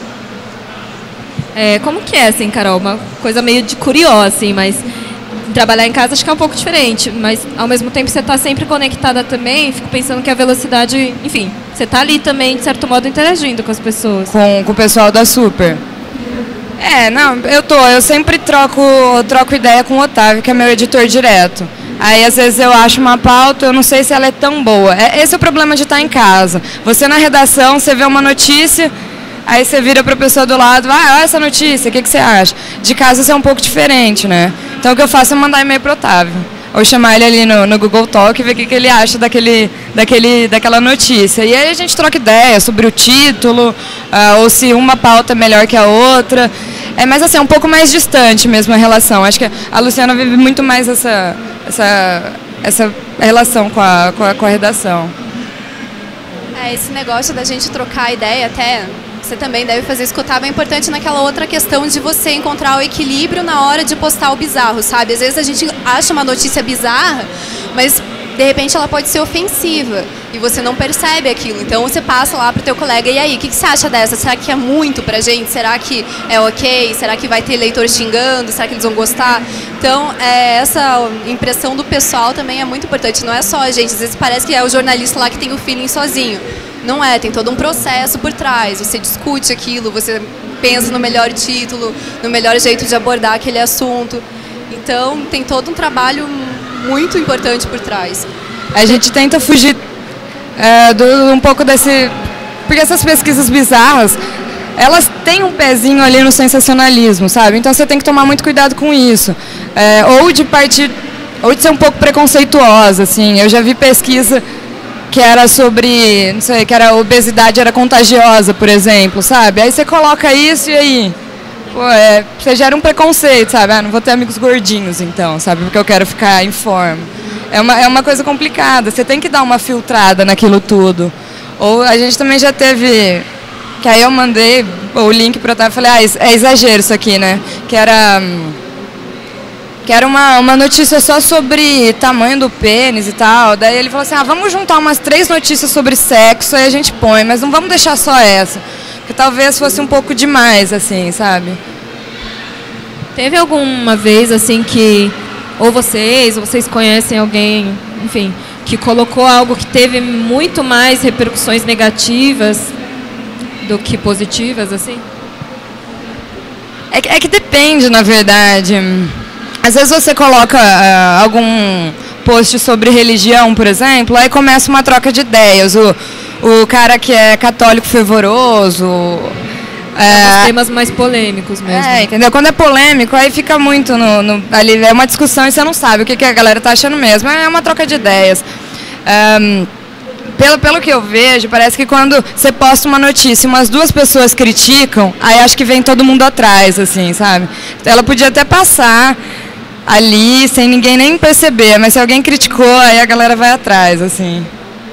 É, como que é, assim, Carol? Uma coisa meio de curiosa, assim, mas trabalhar em casa acho que é um pouco diferente, mas ao mesmo tempo você está sempre conectada também, fico pensando que a velocidade, enfim, você está ali também, de certo modo, interagindo com as pessoas. Com, com o pessoal da Super. É, não, eu tô, eu sempre troco, troco ideia com o Otávio, que é meu editor direto. Aí, às vezes, eu acho uma pauta, eu não sei se ela é tão boa. É, esse é o problema de estar em casa. Você, na redação, você vê uma notícia, aí você vira para a pessoa do lado, ah, olha essa notícia, o que, que você acha? De casa, isso é um pouco diferente, né? Então, o que eu faço é mandar e-mail para o Otávio. Ou chamar ele ali no, no Google Talk e ver o que, que ele acha daquele, daquele, daquela notícia. E aí a gente troca ideia sobre o título, uh, ou se uma pauta é melhor que a outra. É, mas assim, é um pouco mais distante mesmo a relação. Acho que a Luciana vive muito mais essa, essa, essa relação com a, com a, com a redação. É, esse negócio da gente trocar ideia até... Você também deve fazer isso que eu tava, é importante naquela outra questão de você encontrar o equilíbrio na hora de postar o bizarro, sabe? Às vezes a gente acha uma notícia bizarra, mas de repente ela pode ser ofensiva e você não percebe aquilo. Então você passa lá pro teu colega, e aí, o que, que você acha dessa? Será que é muito pra gente? Será que é ok? Será que vai ter leitor xingando? Será que eles vão gostar? Então, é, essa impressão do pessoal também é muito importante. Não é só a gente, às vezes parece que é o jornalista lá que tem o feeling sozinho. Não é, tem todo um processo por trás, você discute aquilo, você pensa no melhor título, no melhor jeito de abordar aquele assunto. Então, tem todo um trabalho muito importante por trás. A gente tenta fugir é, do, um pouco desse... Porque essas pesquisas bizarras, elas têm um pezinho ali no sensacionalismo, sabe? Então, você tem que tomar muito cuidado com isso. É, ou de partir... Ou de ser um pouco preconceituosa, assim. Eu já vi pesquisa... que era sobre, não sei, que era obesidade era contagiosa, por exemplo, sabe? Aí você coloca isso e aí, pô, é, você gera um preconceito, sabe? Ah, não vou ter amigos gordinhos, então, sabe? Porque eu quero ficar em forma. É uma, é uma coisa complicada, você tem que dar uma filtrada naquilo tudo. Ou a gente também já teve, que aí eu mandei o link para o Otávio e falei, ah, é exagero isso aqui, né? Que era... que era uma, uma notícia só sobre tamanho do pênis e tal. Daí ele falou assim, ah, vamos juntar umas três notícias sobre sexo, aí a gente põe, mas não vamos deixar só essa, porque talvez fosse um pouco demais, assim, sabe? Teve alguma vez, assim, que ou vocês, ou vocês conhecem alguém, enfim, que colocou algo que teve muito mais repercussões negativas do que positivas, assim? É que, é que depende, na verdade. Às vezes você coloca uh, algum post sobre religião, por exemplo, aí começa uma troca de ideias. O, o cara que é católico fervoroso... É, os temas mais polêmicos mesmo. É, entendeu? Quando é polêmico, aí fica muito no, no, ali, é uma discussão e você não sabe o que, que a galera tá achando mesmo. É uma troca de ideias. Um, pelo, pelo que eu vejo, parece que quando você posta uma notícia e umas duas pessoas criticam, aí acho que vem todo mundo atrás, assim, sabe? Ela podia até passar ali, sem ninguém nem perceber, mas se alguém criticou, aí a galera vai atrás, assim.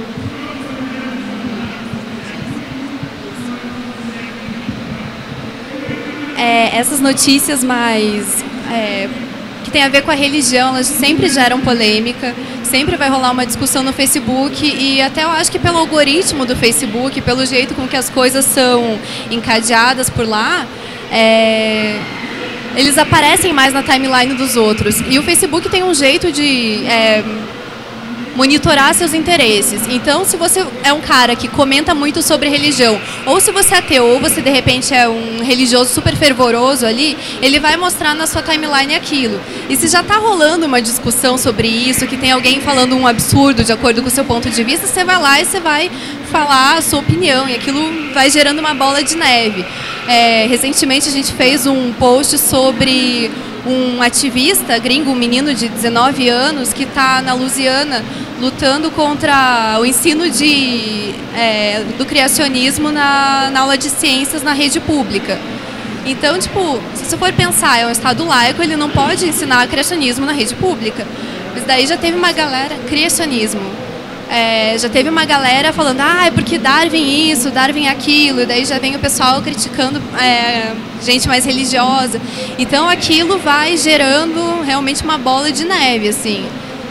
É, essas notícias mais... É, que tem a ver com a religião, elas sempre geram polêmica, sempre vai rolar uma discussão no Facebook e até eu acho que pelo algoritmo do Facebook, pelo jeito com que as coisas são encadeadas por lá, é, eles aparecem mais na timeline dos outros. E o Facebook tem um jeito de é, monitorar seus interesses. Então, se você é um cara que comenta muito sobre religião, ou se você é ateu, ou você de repente é um religioso super fervoroso ali, ele vai mostrar na sua timeline aquilo. E se já está rolando uma discussão sobre isso, que tem alguém falando um absurdo de acordo com o seu ponto de vista, você vai lá e você vai falar a sua opinião, e aquilo vai gerando uma bola de neve. É, recentemente a gente fez um post sobre um ativista gringo, um menino de dezenove anos, que está na Louisiana lutando contra o ensino de, é, do criacionismo na, na aula de ciências na rede pública. Então, tipo, se você for pensar, é um estado laico, ele não pode ensinar criacionismo na rede pública. Mas daí já teve uma galera... Criacionismo. É, já teve uma galera falando, ah, é porque Darwin isso, Darwin aquilo, e daí já vem o pessoal criticando é, gente mais religiosa. Então aquilo vai gerando realmente uma bola de neve, assim.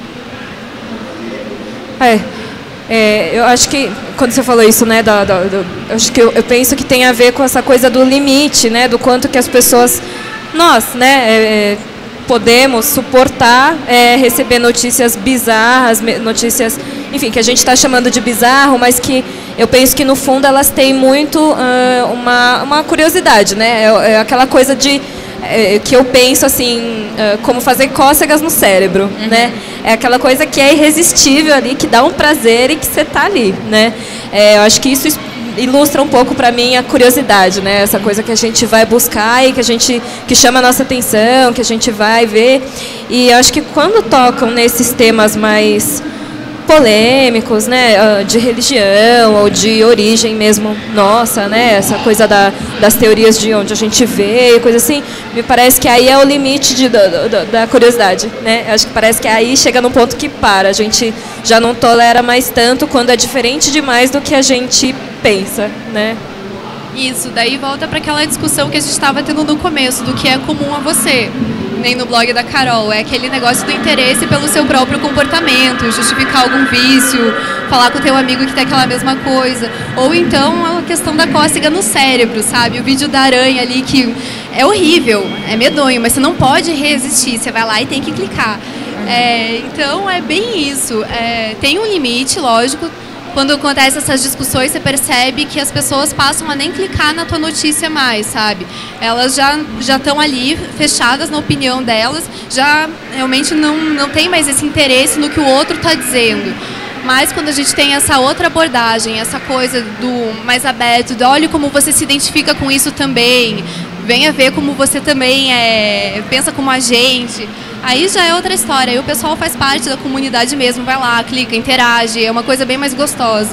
É, é eu acho que, quando você falou isso, né, da, da, do, eu acho que eu, eu penso que tem a ver com essa coisa do limite, né, do quanto que as pessoas, nós, né, é, podemos suportar é, receber notícias bizarras, notícias, enfim, que a gente está chamando de bizarro, mas que eu penso que no fundo elas têm muito uh, uma, uma curiosidade, né? É, é aquela coisa de é, que eu penso assim, uh, como fazer cócegas no cérebro, uhum. né? É aquela coisa que é irresistível ali, que dá um prazer e que você tá ali, né? É, eu acho que isso ilustra um pouco para mim a curiosidade, né? Essa coisa que a gente vai buscar e que a gente que chama a nossa atenção, que a gente vai ver. E eu acho que quando tocam nesses temas mais polêmicos, né, de religião ou de origem mesmo nossa, né, essa coisa da, das teorias de onde a gente veio, coisa assim, me parece que aí é o limite de, da, da, da curiosidade, né, acho que parece que aí chega num ponto que para, a gente já não tolera mais tanto quando é diferente demais do que a gente pensa, né. Isso, daí volta para aquela discussão que a gente estava tendo no começo, do que é comum a você. Nem no blog da Carol, é aquele negócio do interesse pelo seu próprio comportamento, justificar algum vício, falar com o teu amigo que tem aquela mesma coisa, ou então a questão da cócega no cérebro, sabe? O vídeo da aranha ali que é horrível, é medonho, mas você não pode resistir, você vai lá e tem que clicar. É, então é bem isso, é, tem um limite, lógico. Quando acontecem essas discussões, você percebe que as pessoas passam a nem clicar na tua notícia mais, sabe? Elas já já estão ali, fechadas na opinião delas, já realmente não, não tem mais esse interesse no que o outro está dizendo. Mas quando a gente tem essa outra abordagem, essa coisa do mais aberto, do olha como você se identifica com isso também, venha ver como você também é, pensa como a gente, aí já é outra história. Aí o pessoal faz parte da comunidade mesmo, vai lá, clica, interage, é uma coisa bem mais gostosa.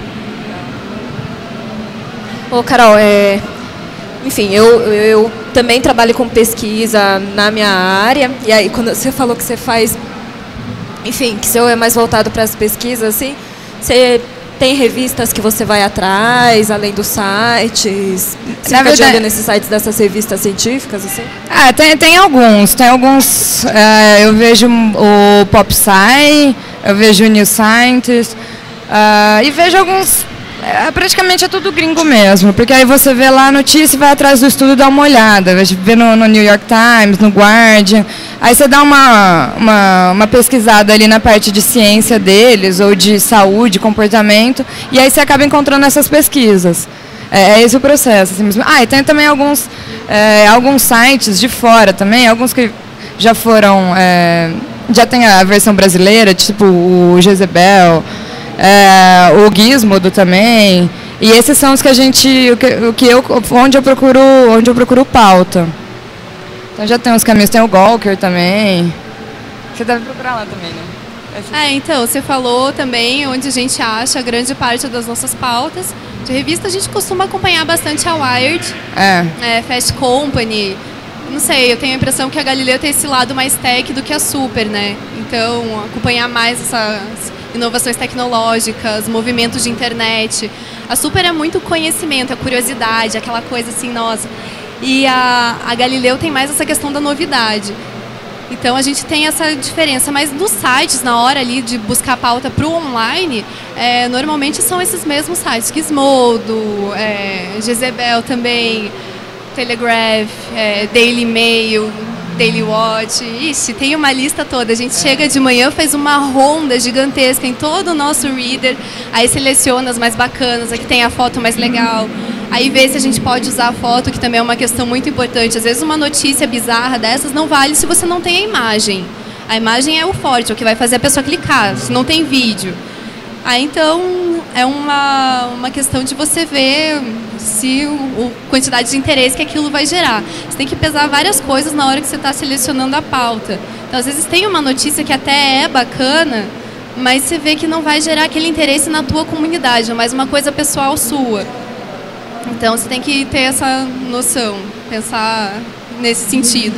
Ô Carol, é... enfim, eu, eu também trabalho com pesquisa na minha área, e aí quando você falou que você faz, enfim, que o seu é mais voltado para as pesquisas, assim, você tem revistas que você vai atrás, além dos sites? Você na fica verdade, de olho nesses sites dessas revistas científicas, assim? Ah, tem, tem alguns. Tem alguns. Uh, eu vejo o PopSci, eu vejo o New Scientist, uh, e vejo alguns. É, praticamente é tudo gringo mesmo, porque aí você vê lá a notícia e vai atrás do estudo e dá uma olhada, vê no, no New York Times, no Guardian, aí você dá uma, uma, uma pesquisada ali na parte de ciência deles, ou de saúde, comportamento, e aí você acaba encontrando essas pesquisas. É, é esse o processo. Assim mesmo. Ah, e tem também alguns, é, alguns sites de fora também, alguns que já foram, é, já tem a versão brasileira, tipo o Jezebel, É, o Gizmodo também, e esses são os que a gente, o que, o que eu, onde eu procuro, onde eu procuro pauta. Então já tem uns caminhos, tem o Gawker também. Você deve procurar lá também, né? Esse... É, então, você falou também onde a gente acha grande parte das nossas pautas. De revista a gente costuma acompanhar bastante a Wired, é. É, Fast Company. Não sei, eu tenho a impressão que a Galileu tem esse lado mais tech do que a Super, né? Então, acompanhar mais essas inovações tecnológicas, movimentos de internet. A Super é muito conhecimento, a curiosidade, aquela coisa assim, nossa. E a, a Galileu tem mais essa questão da novidade. Então a gente tem essa diferença, mas nos sites, na hora ali de buscar pauta para o online, é, normalmente são esses mesmos sites, Gizmodo, é, Jezebel também, Telegraph, é, Daily Mail, Daily Watch, ixi, tem uma lista toda. A gente chega de manhã, faz uma ronda gigantesca em todo o nosso reader, aí seleciona as mais bacanas, a que tem a foto mais legal, aí vê se a gente pode usar a foto, que também é uma questão muito importante. Às vezes uma notícia bizarra dessas não vale se você não tem a imagem. A imagem é o forte, é o que vai fazer a pessoa clicar, se não tem vídeo. Aí então é uma, uma questão de você ver se o, a quantidade de interesse que aquilo vai gerar. Você tem que pesar várias coisas na hora que você está selecionando a pauta. Então às vezes tem uma notícia que até é bacana, mas você vê que não vai gerar aquele interesse na tua comunidade, é mais uma coisa pessoal sua. Então você tem que ter essa noção, pensar nesse sentido.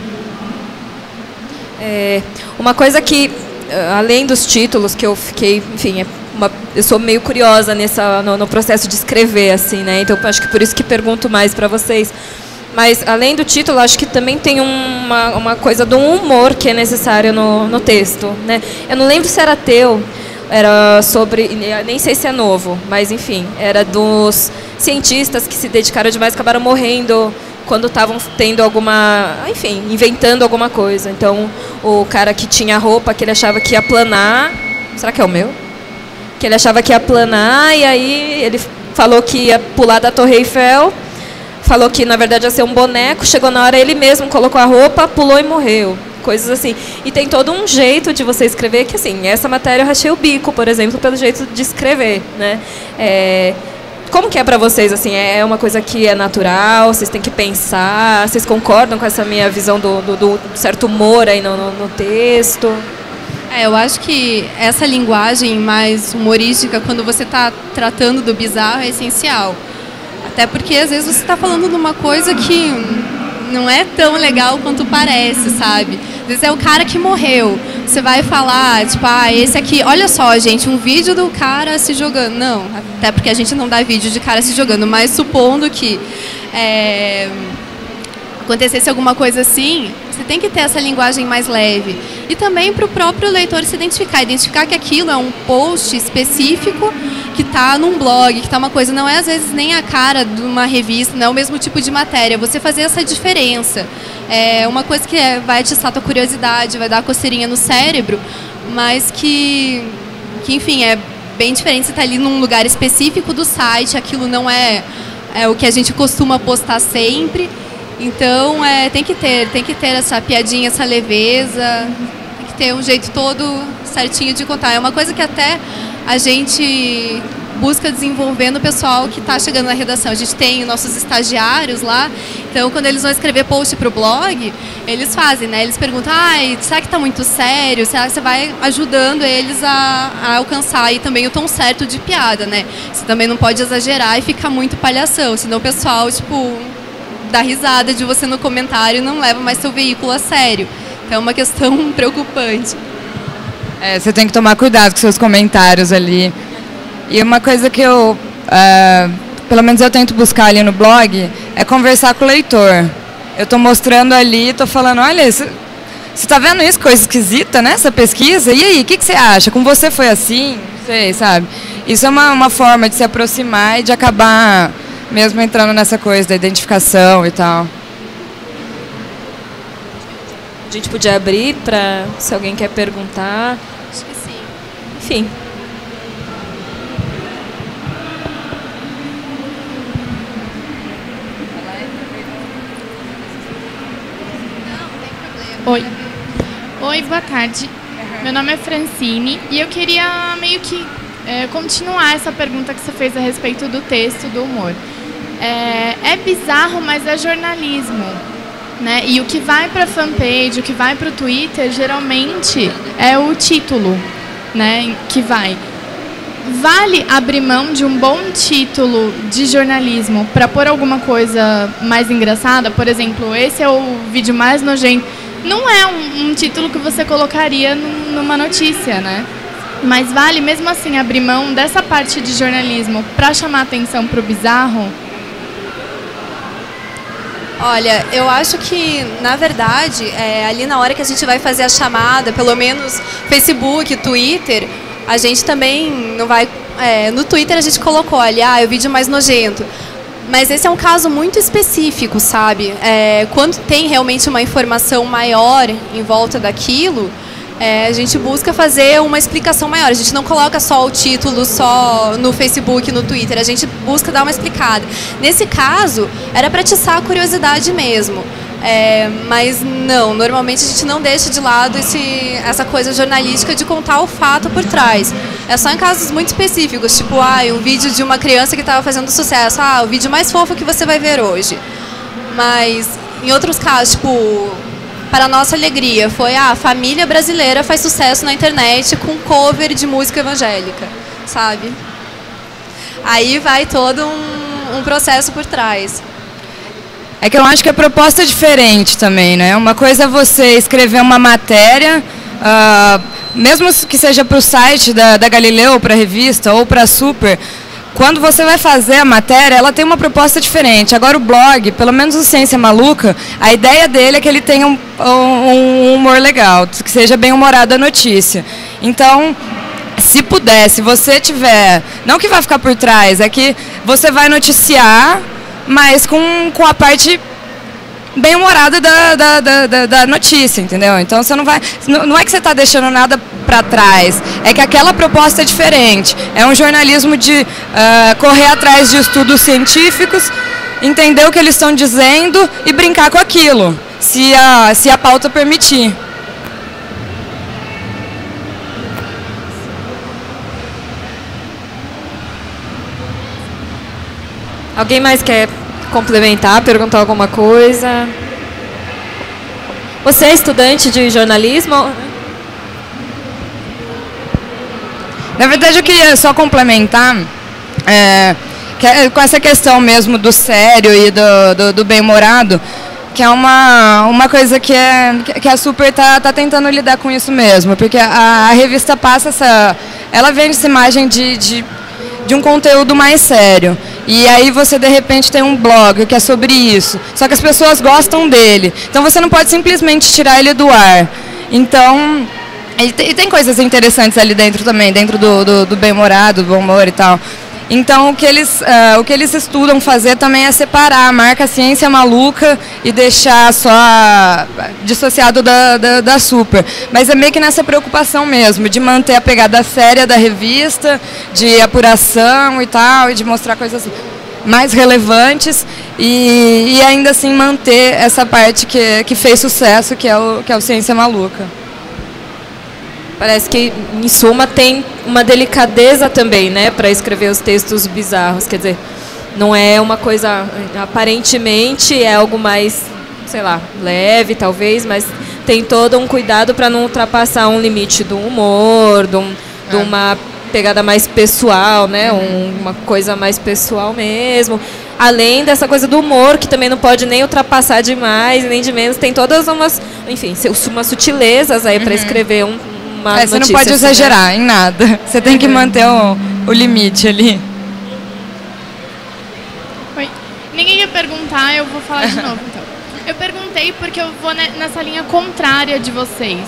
É, uma coisa que, além dos títulos, que eu fiquei, enfim, é uma, eu sou meio curiosa nessa, no, no processo de escrever, assim, né? Então acho que por isso que pergunto mais para vocês. Mas além do título, acho que também tem uma, uma coisa do humor que é necessário no, no texto, né? Eu não lembro se era teu, era sobre, nem sei se é novo, mas enfim, era dos cientistas que se dedicaram demais, acabaram morrendo quando estavam tendo alguma, enfim, inventando alguma coisa. Então, o cara que tinha roupa que ele achava que ia planar, será que é o meu? que ele achava que ia planar, e aí ele falou que ia pular da Torre Eiffel, falou que na verdade ia ser um boneco, chegou na hora, ele mesmo colocou a roupa, pulou e morreu. Coisas assim. E tem todo um jeito de você escrever que, assim, essa matéria eu rachei o bico, por exemplo, pelo jeito de escrever, né? É, como que é para vocês, assim? É uma coisa que é natural, vocês têm que pensar, vocês concordam com essa minha visão do, do, do certo humor aí no, no, no texto? É, eu acho que essa linguagem mais humorística, quando você está tratando do bizarro, é essencial. Até porque, às vezes, você está falando de uma coisa que não é tão legal quanto parece, sabe? Às vezes é o cara que morreu. Você vai falar, tipo, ah, esse aqui... Olha só, gente, um vídeo do cara se jogando. Não, até porque a gente não dá vídeo de cara se jogando, mas supondo que é, acontecesse alguma coisa assim, você tem que ter essa linguagem mais leve. E também para o próprio leitor se identificar. Identificar que aquilo é um post específico que está num blog, que está uma coisa... Não é, às vezes, nem a cara de uma revista, não é o mesmo tipo de matéria. Você fazer essa diferença. É uma coisa que é, vai atiçar a tua curiosidade, vai dar a coceirinha no cérebro, mas que, que enfim, é bem diferente. Você está ali num lugar específico do site, aquilo não é, é o que a gente costuma postar sempre. Então, é, tem que ter, tem que ter essa piadinha, essa leveza, tem que ter um jeito todo certinho de contar. É uma coisa que até a gente busca desenvolver no pessoal que está chegando na redação. A gente tem nossos estagiários lá, então quando eles vão escrever post para o blog, eles fazem, né? Eles perguntam, ah, será que está muito sério? Será que você vai ajudando eles a, a alcançar aí também o tom certo de piada, né? Você também não pode exagerar e ficar muito palhação, senão o pessoal, tipo, dá risada de você no comentário e não leva mais seu veículo a sério. Então é uma questão preocupante. É, você tem que tomar cuidado com seus comentários ali. E uma coisa que eu, uh, pelo menos eu tento buscar ali no blog, é conversar com o leitor. Eu estou mostrando ali, estou falando, olha, você está vendo isso, coisa esquisita, né, essa pesquisa? E aí, o que, que você acha? Com você foi assim? Não sei, sabe? Isso é uma, uma forma de se aproximar e de acabar mesmo entrando nessa coisa da identificação e tal. A gente podia abrir para, se alguém quer perguntar. Acho que sim. Enfim. Oi. Oi, boa tarde. Meu nome é Francine e eu queria meio que é, continuar essa pergunta que você fez a respeito do texto, do humor. É, é bizarro, mas é jornalismo, né? E o que vai para a fanpage, o que vai para o Twitter, geralmente é o título, né? Que vai. Vale abrir mão de um bom título de jornalismo para pôr alguma coisa mais engraçada? Por exemplo, esse é o vídeo mais nojento. Não é um, um título que você colocaria num, numa notícia, né? Mas vale mesmo assim abrir mão dessa parte de jornalismo para chamar atenção para o bizarro? Olha, eu acho que, na verdade, é, ali na hora que a gente vai fazer a chamada, pelo menos Facebook, Twitter, a gente também não vai... É, no Twitter a gente colocou ali, ah, é o vídeo mais nojento. Mas esse é um caso muito específico, sabe? É, quando tem realmente uma informação maior em volta daquilo, é, a gente busca fazer uma explicação maior. A gente não coloca só o título só no Facebook, no Twitter. A gente busca dar uma explicada. Nesse caso, era para atiçar a curiosidade mesmo. É, mas não, normalmente a gente não deixa de lado esse, essa coisa jornalística de contar o fato por trás. É só em casos muito específicos, tipo, ah, um vídeo de uma criança que estava fazendo sucesso, ah, o vídeo mais fofo que você vai ver hoje. Mas em outros casos, tipo, para a nossa alegria, foi ah, a família brasileira faz sucesso na internet com cover de música evangélica, sabe? Aí vai todo um, um processo por trás. É que eu acho que a proposta é diferente também, né? Uma coisa é você escrever uma matéria, uh, mesmo que seja para o site da, da Galileu, para a revista ou para a Super, quando você vai fazer a matéria, ela tem uma proposta diferente. Agora o blog, pelo menos o Ciência Maluca, a ideia dele é que ele tenha um, um humor legal, que seja bem humorada a notícia. Então, se puder, se você tiver, não que vai ficar por trás, é que você vai noticiar, mas com, com a parte bem humorada da, da, da, da notícia, entendeu? Então você não vai, não é que você está deixando nada para trás, é que aquela proposta é diferente. É um jornalismo de uh, correr atrás de estudos científicos, entender o que eles estão dizendo e brincar com aquilo, se a, se a pauta permitir. Alguém mais quer complementar, perguntar alguma coisa? Você é estudante de jornalismo? Na verdade, eu queria só complementar é, que é, com essa questão mesmo do sério e do, do, do bem-humorado, que é uma, uma coisa que, é, que a Super está tá tentando lidar com isso mesmo, porque a, a revista passa essa... Ela vende essa imagem de, de, de um conteúdo mais sério. E aí você, de repente, tem um blog que é sobre isso. Só que as pessoas gostam dele. Então você não pode simplesmente tirar ele do ar. Então... E tem, e tem coisas interessantes ali dentro também, dentro do, do, do bem-humorado, do bom humor e tal. Então, o que, eles, uh, o que eles estudam fazer também é separar a marca Ciência Maluca e deixar só dissociado da, da, da Super. Mas é meio que nessa preocupação mesmo, de manter a pegada séria da revista, de apuração e tal, e de mostrar coisas mais relevantes e, e ainda assim manter essa parte que, que fez sucesso, que é o, que é o Ciência Maluca. Parece que, em suma, tem uma delicadeza também, né, para escrever os textos bizarros. Quer dizer, não é uma coisa... Aparentemente é algo mais, sei lá, leve, talvez, mas tem todo um cuidado para não ultrapassar um limite do humor, de, um, é. de uma pegada mais pessoal, né, um, uma coisa mais pessoal mesmo. Além dessa coisa do humor, que também não pode nem ultrapassar demais, nem de menos. Tem todas umas, enfim, umas sutilezas aí uhum. para escrever um... É, você não pode exagerar assim, né? em nada. Você tem que manter o, o limite ali. Oi. Ninguém ia perguntar, eu vou falar de novo então. Eu perguntei porque eu vou nessa linha contrária de vocês.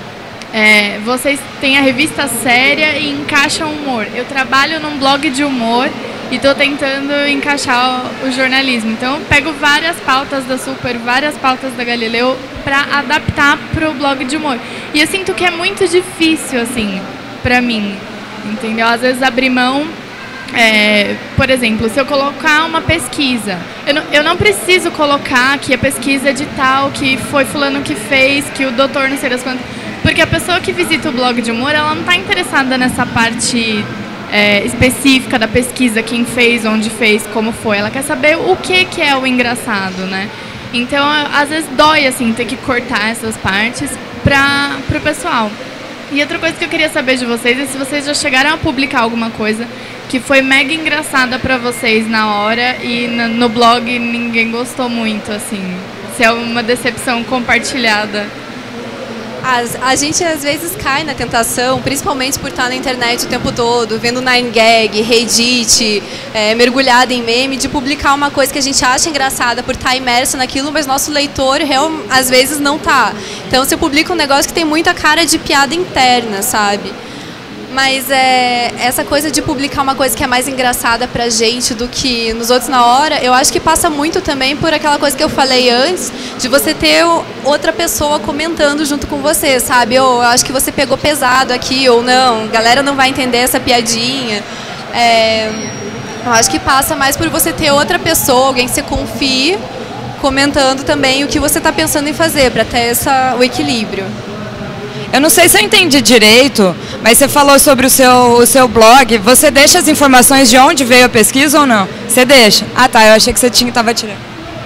É, vocês têm a revista séria e encaixam humor. Eu trabalho num blog de humor e estou tentando encaixar o, o jornalismo. Então eu pego várias pautas da Super, várias pautas da Galileu para adaptar para o blog de humor. E eu sinto que é muito difícil, assim, para mim, entendeu? Às vezes abrir mão, é, por exemplo, se eu colocar uma pesquisa, eu não, eu não preciso colocar que a pesquisa é de tal, que foi fulano que fez, que o doutor não sei das quantas, porque a pessoa que visita o blog de humor, ela não está interessada nessa parte... É, específica da pesquisa, quem fez, onde fez, como foi. Ela quer saber o que, que é o engraçado, né? Então, às vezes dói, assim, ter que cortar essas partes para o pessoal. E outra coisa que eu queria saber de vocês é se vocês já chegaram a publicar alguma coisa que foi mega engraçada para vocês na hora e na, no blog ninguém gostou muito, assim. Se é uma decepção compartilhada. A, a gente às vezes cai na tentação, principalmente por estar na internet o tempo todo, vendo nine gag, Reddit, é, mergulhada em meme, de publicar uma coisa que a gente acha engraçada por estar imerso naquilo, mas nosso leitor real, às vezes não tá. Então você publica um negócio que tem muita cara de piada interna, sabe? Mas é, essa coisa de publicar uma coisa que é mais engraçada pra gente do que nos outros na hora, eu acho que passa muito também por aquela coisa que eu falei antes, de você ter outra pessoa comentando junto com você, sabe? Ou eu acho que você pegou pesado aqui, ou não, a galera não vai entender essa piadinha. É, eu acho que passa mais por você ter outra pessoa, alguém que você confie, comentando também o que você está pensando em fazer, para ter essa, o equilíbrio. Eu não sei se eu entendi direito, mas você falou sobre o seu, o seu blog. Você deixa as informações de onde veio a pesquisa ou não? Você deixa? Ah, tá. Eu achei que você tinha, estava tirando.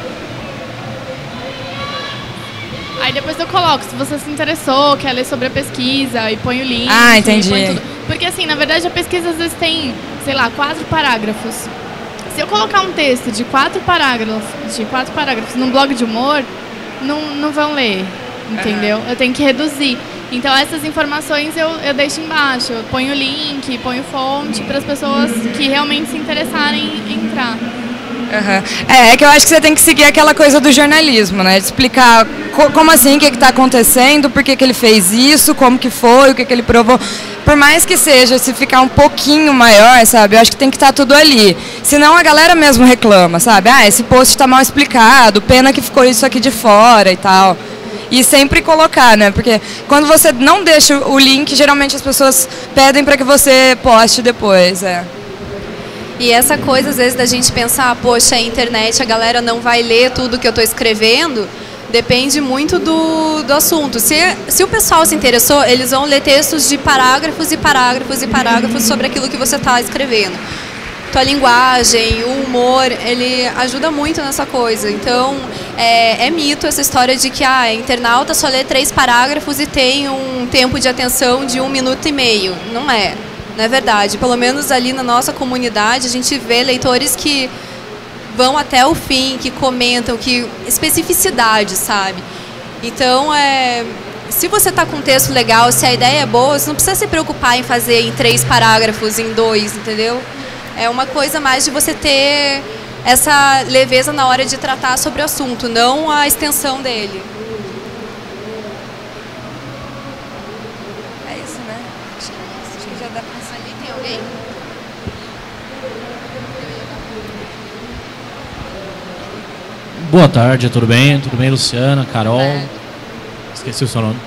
Aí depois eu coloco, se você se interessou, quer ler sobre a pesquisa, e põe o link. Ah, entendi. Põe tudo. Porque assim, na verdade a pesquisa às vezes tem, sei lá, quatro parágrafos. Se eu colocar um texto de quatro parágrafos, de quatro parágrafos num blog de humor, não, não vão ler, entendeu? Uhum. Eu tenho que reduzir. Então essas informações eu, eu deixo embaixo, eu ponho o link, ponho fonte para as pessoas que realmente se interessarem em entrar. Uhum. É, é que eu acho que você tem que seguir aquela coisa do jornalismo, né? De explicar co como assim, o que está acontecendo, por que, que ele fez isso, como que foi, o que, que ele provou. Por mais que seja, se ficar um pouquinho maior, sabe? Eu acho que tem que estar tudo ali. Senão a galera mesmo reclama, sabe? Ah, esse post está mal explicado, pena que ficou isso aqui de fora e tal. E sempre colocar, né? Porque quando você não deixa o link, geralmente as pessoas pedem para que você poste depois, é. E essa coisa, às vezes, da gente pensar, poxa, a internet, a galera não vai ler tudo que eu estou escrevendo, depende muito do, do assunto. Se, se o pessoal se interessou, eles vão ler textos de parágrafos e parágrafos e parágrafos sobre aquilo que você está escrevendo. Tua linguagem, o humor, ele ajuda muito nessa coisa. Então, é, é mito essa história de que ah, a internauta só lê três parágrafos e tem um tempo de atenção de um minuto e meio. Não é. Não é verdade. Pelo menos ali na nossa comunidade, a gente vê leitores que vão até o fim, que comentam, que especificidade, sabe? Então, é, se você está com um texto legal, se a ideia é boa, você não precisa se preocupar em fazer em três parágrafos, em dois, entendeu? É uma coisa mais de você ter essa leveza na hora de tratar sobre o assunto, não a extensão dele. É isso, né? Acho que já dá pra passar ali. Tem alguém? Boa tarde, tudo bem? Tudo bem, Luciana, Carol? É. Esqueci o seu nome.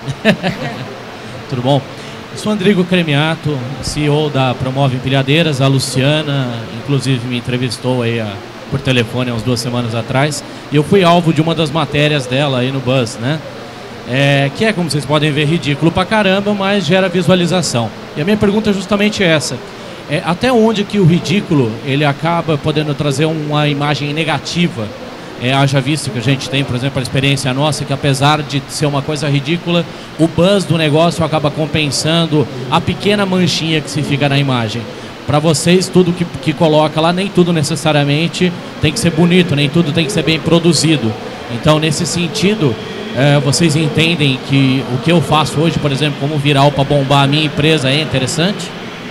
Tudo bom? Eu sou Andrigo Cremiato, C E O da Promove Empilhadeiras. A Luciana, inclusive, me entrevistou aí a, por telefone há umas duas semanas atrás. E eu fui alvo de uma das matérias dela aí no Buzz, né? É, que é, como vocês podem ver, ridículo pra caramba, mas gera visualização. E a minha pergunta é justamente essa. É, até onde que o ridículo ele acaba podendo trazer uma imagem negativa? É, haja visto que a gente tem, por exemplo, a experiência nossa, que apesar de ser uma coisa ridícula, o buzz do negócio acaba compensando a pequena manchinha que se fica na imagem. Para vocês, tudo que, que coloca lá, nem tudo necessariamente tem que ser bonito, nem tudo tem que ser bem produzido. Então, nesse sentido, é, vocês entendem que o que eu faço hoje, por exemplo, como viral para bombar a minha empresa é interessante?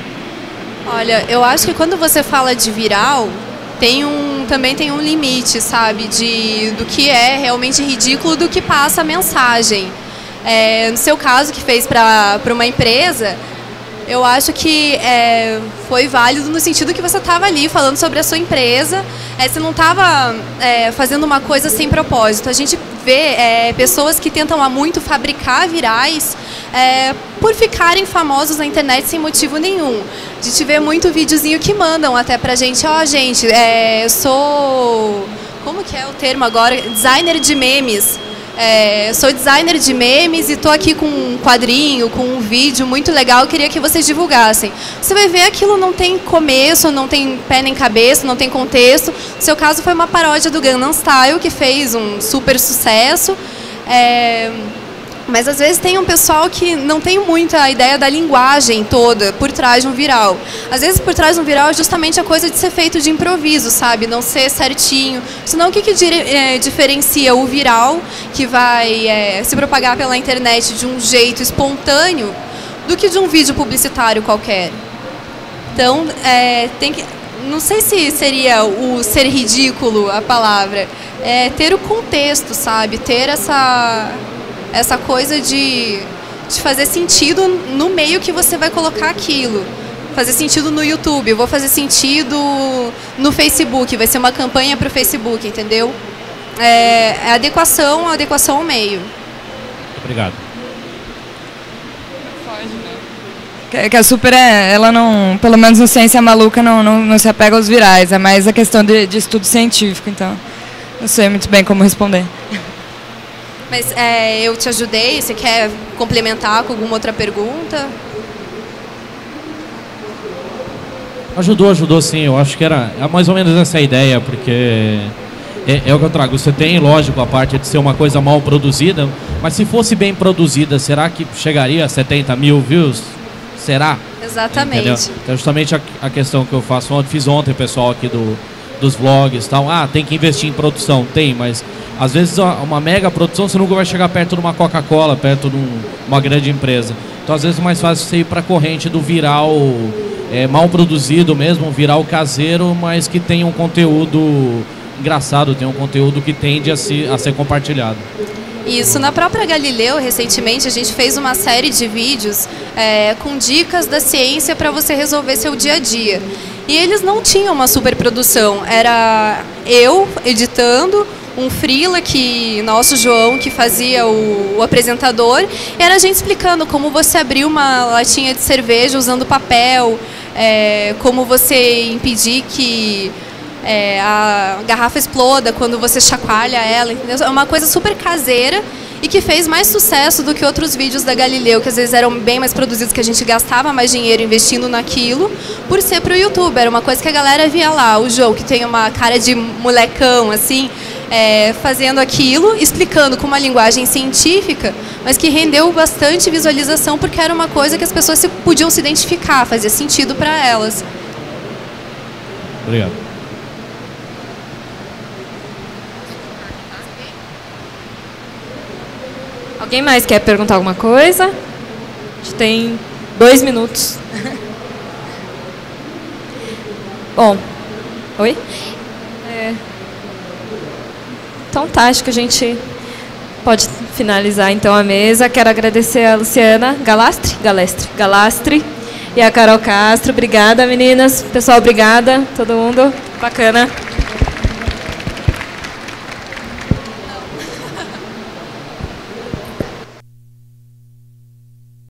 Olha, eu acho que quando você fala de viral, tem um, também tem um limite, sabe, de, do que é realmente ridículo, do que passa a mensagem. É, no seu caso, que fez para uma empresa, eu acho que é, foi válido no sentido que você estava ali falando sobre a sua empresa, é, você não estava é, fazendo uma coisa sem propósito. A gente vê é, pessoas que tentam há muito fabricar virais é, por ficarem famosos na internet sem motivo nenhum. A gente vê muito videozinho que mandam até pra gente, ó, oh, gente, é, eu sou, como que é o termo agora? Designer de memes. É, sou designer de memes e estou aqui com um quadrinho, com um vídeo muito legal, queria que vocês divulgassem. Você vai ver, aquilo não tem começo, não tem pé nem cabeça, não tem contexto. No seu caso foi uma paródia do Gangnam Style, que fez um super sucesso. É, mas às vezes tem um pessoal que não tem muita ideia da linguagem toda por trás de um viral. Às vezes por trás de um viral é justamente a coisa de ser feito de improviso, sabe? Não ser certinho. Senão o que, que é, diferencia o viral, que vai é, se propagar pela internet de um jeito espontâneo, do que de um vídeo publicitário qualquer? Então, é, tem que, não sei se seria o ser ridículo a palavra, é ter o contexto, sabe? Ter essa... essa coisa de, de fazer sentido no meio que você vai colocar aquilo. Fazer sentido no YouTube, eu vou fazer sentido no Facebook, vai ser uma campanha para o Facebook, entendeu? É, é adequação, adequação ao meio. Obrigado. Que, que a Super, é, ela não, pelo menos no Ciência Maluca, não, não, não se apega aos virais, é mais a questão de, de estudo científico, então não sei muito bem como responder. Mas é, eu te ajudei, você quer complementar com alguma outra pergunta? Ajudou, ajudou sim, eu acho que era é mais ou menos essa a ideia, porque é, é o que eu trago. Você tem, lógico, a parte de ser uma coisa mal produzida, mas se fosse bem produzida, será que chegaria a setenta mil views? Será? Exatamente. Entendeu? Então justamente a, a questão que eu faço ontem, fiz ontem, pessoal aqui do, dos vlogs e tal, ah, tem que investir em produção, tem, mas às vezes uma mega produção você nunca vai chegar perto de uma Coca-Cola, perto de um, uma grande empresa. Então às vezes é mais fácil você ir para a corrente do viral é, mal produzido mesmo, um viral caseiro, mas que tem um conteúdo engraçado, tem um conteúdo que tende a, se, a ser compartilhado. Isso, na própria Galileu, recentemente, a gente fez uma série de vídeos é, com dicas da ciência para você resolver seu dia a dia. E eles não tinham uma superprodução, era eu editando, um freela que nosso João que fazia o, o apresentador, e era a gente explicando como você abrir uma latinha de cerveja usando papel, é, como você impedir que é, a garrafa exploda quando você chacoalha ela, entendeu? É uma coisa super caseira e que fez mais sucesso do que outros vídeos da Galileu, que às vezes eram bem mais produzidos, que a gente gastava mais dinheiro investindo naquilo, por ser para o YouTube. Era uma coisa que a galera via lá, o João, que tem uma cara de molecão, assim, é, fazendo aquilo, explicando com uma linguagem científica, mas que rendeu bastante visualização, porque era uma coisa que as pessoas se, podiam se identificar, fazia sentido para elas. Obrigado. Alguém mais quer perguntar alguma coisa? A gente tem dois minutos. Bom, oi? É... Então tá, acho que a gente pode finalizar então a mesa. Quero agradecer a Luciana Galastre, Galastre, Galastre e a Carol Castro. Obrigada, meninas. Pessoal, obrigada. Todo mundo. Bacana.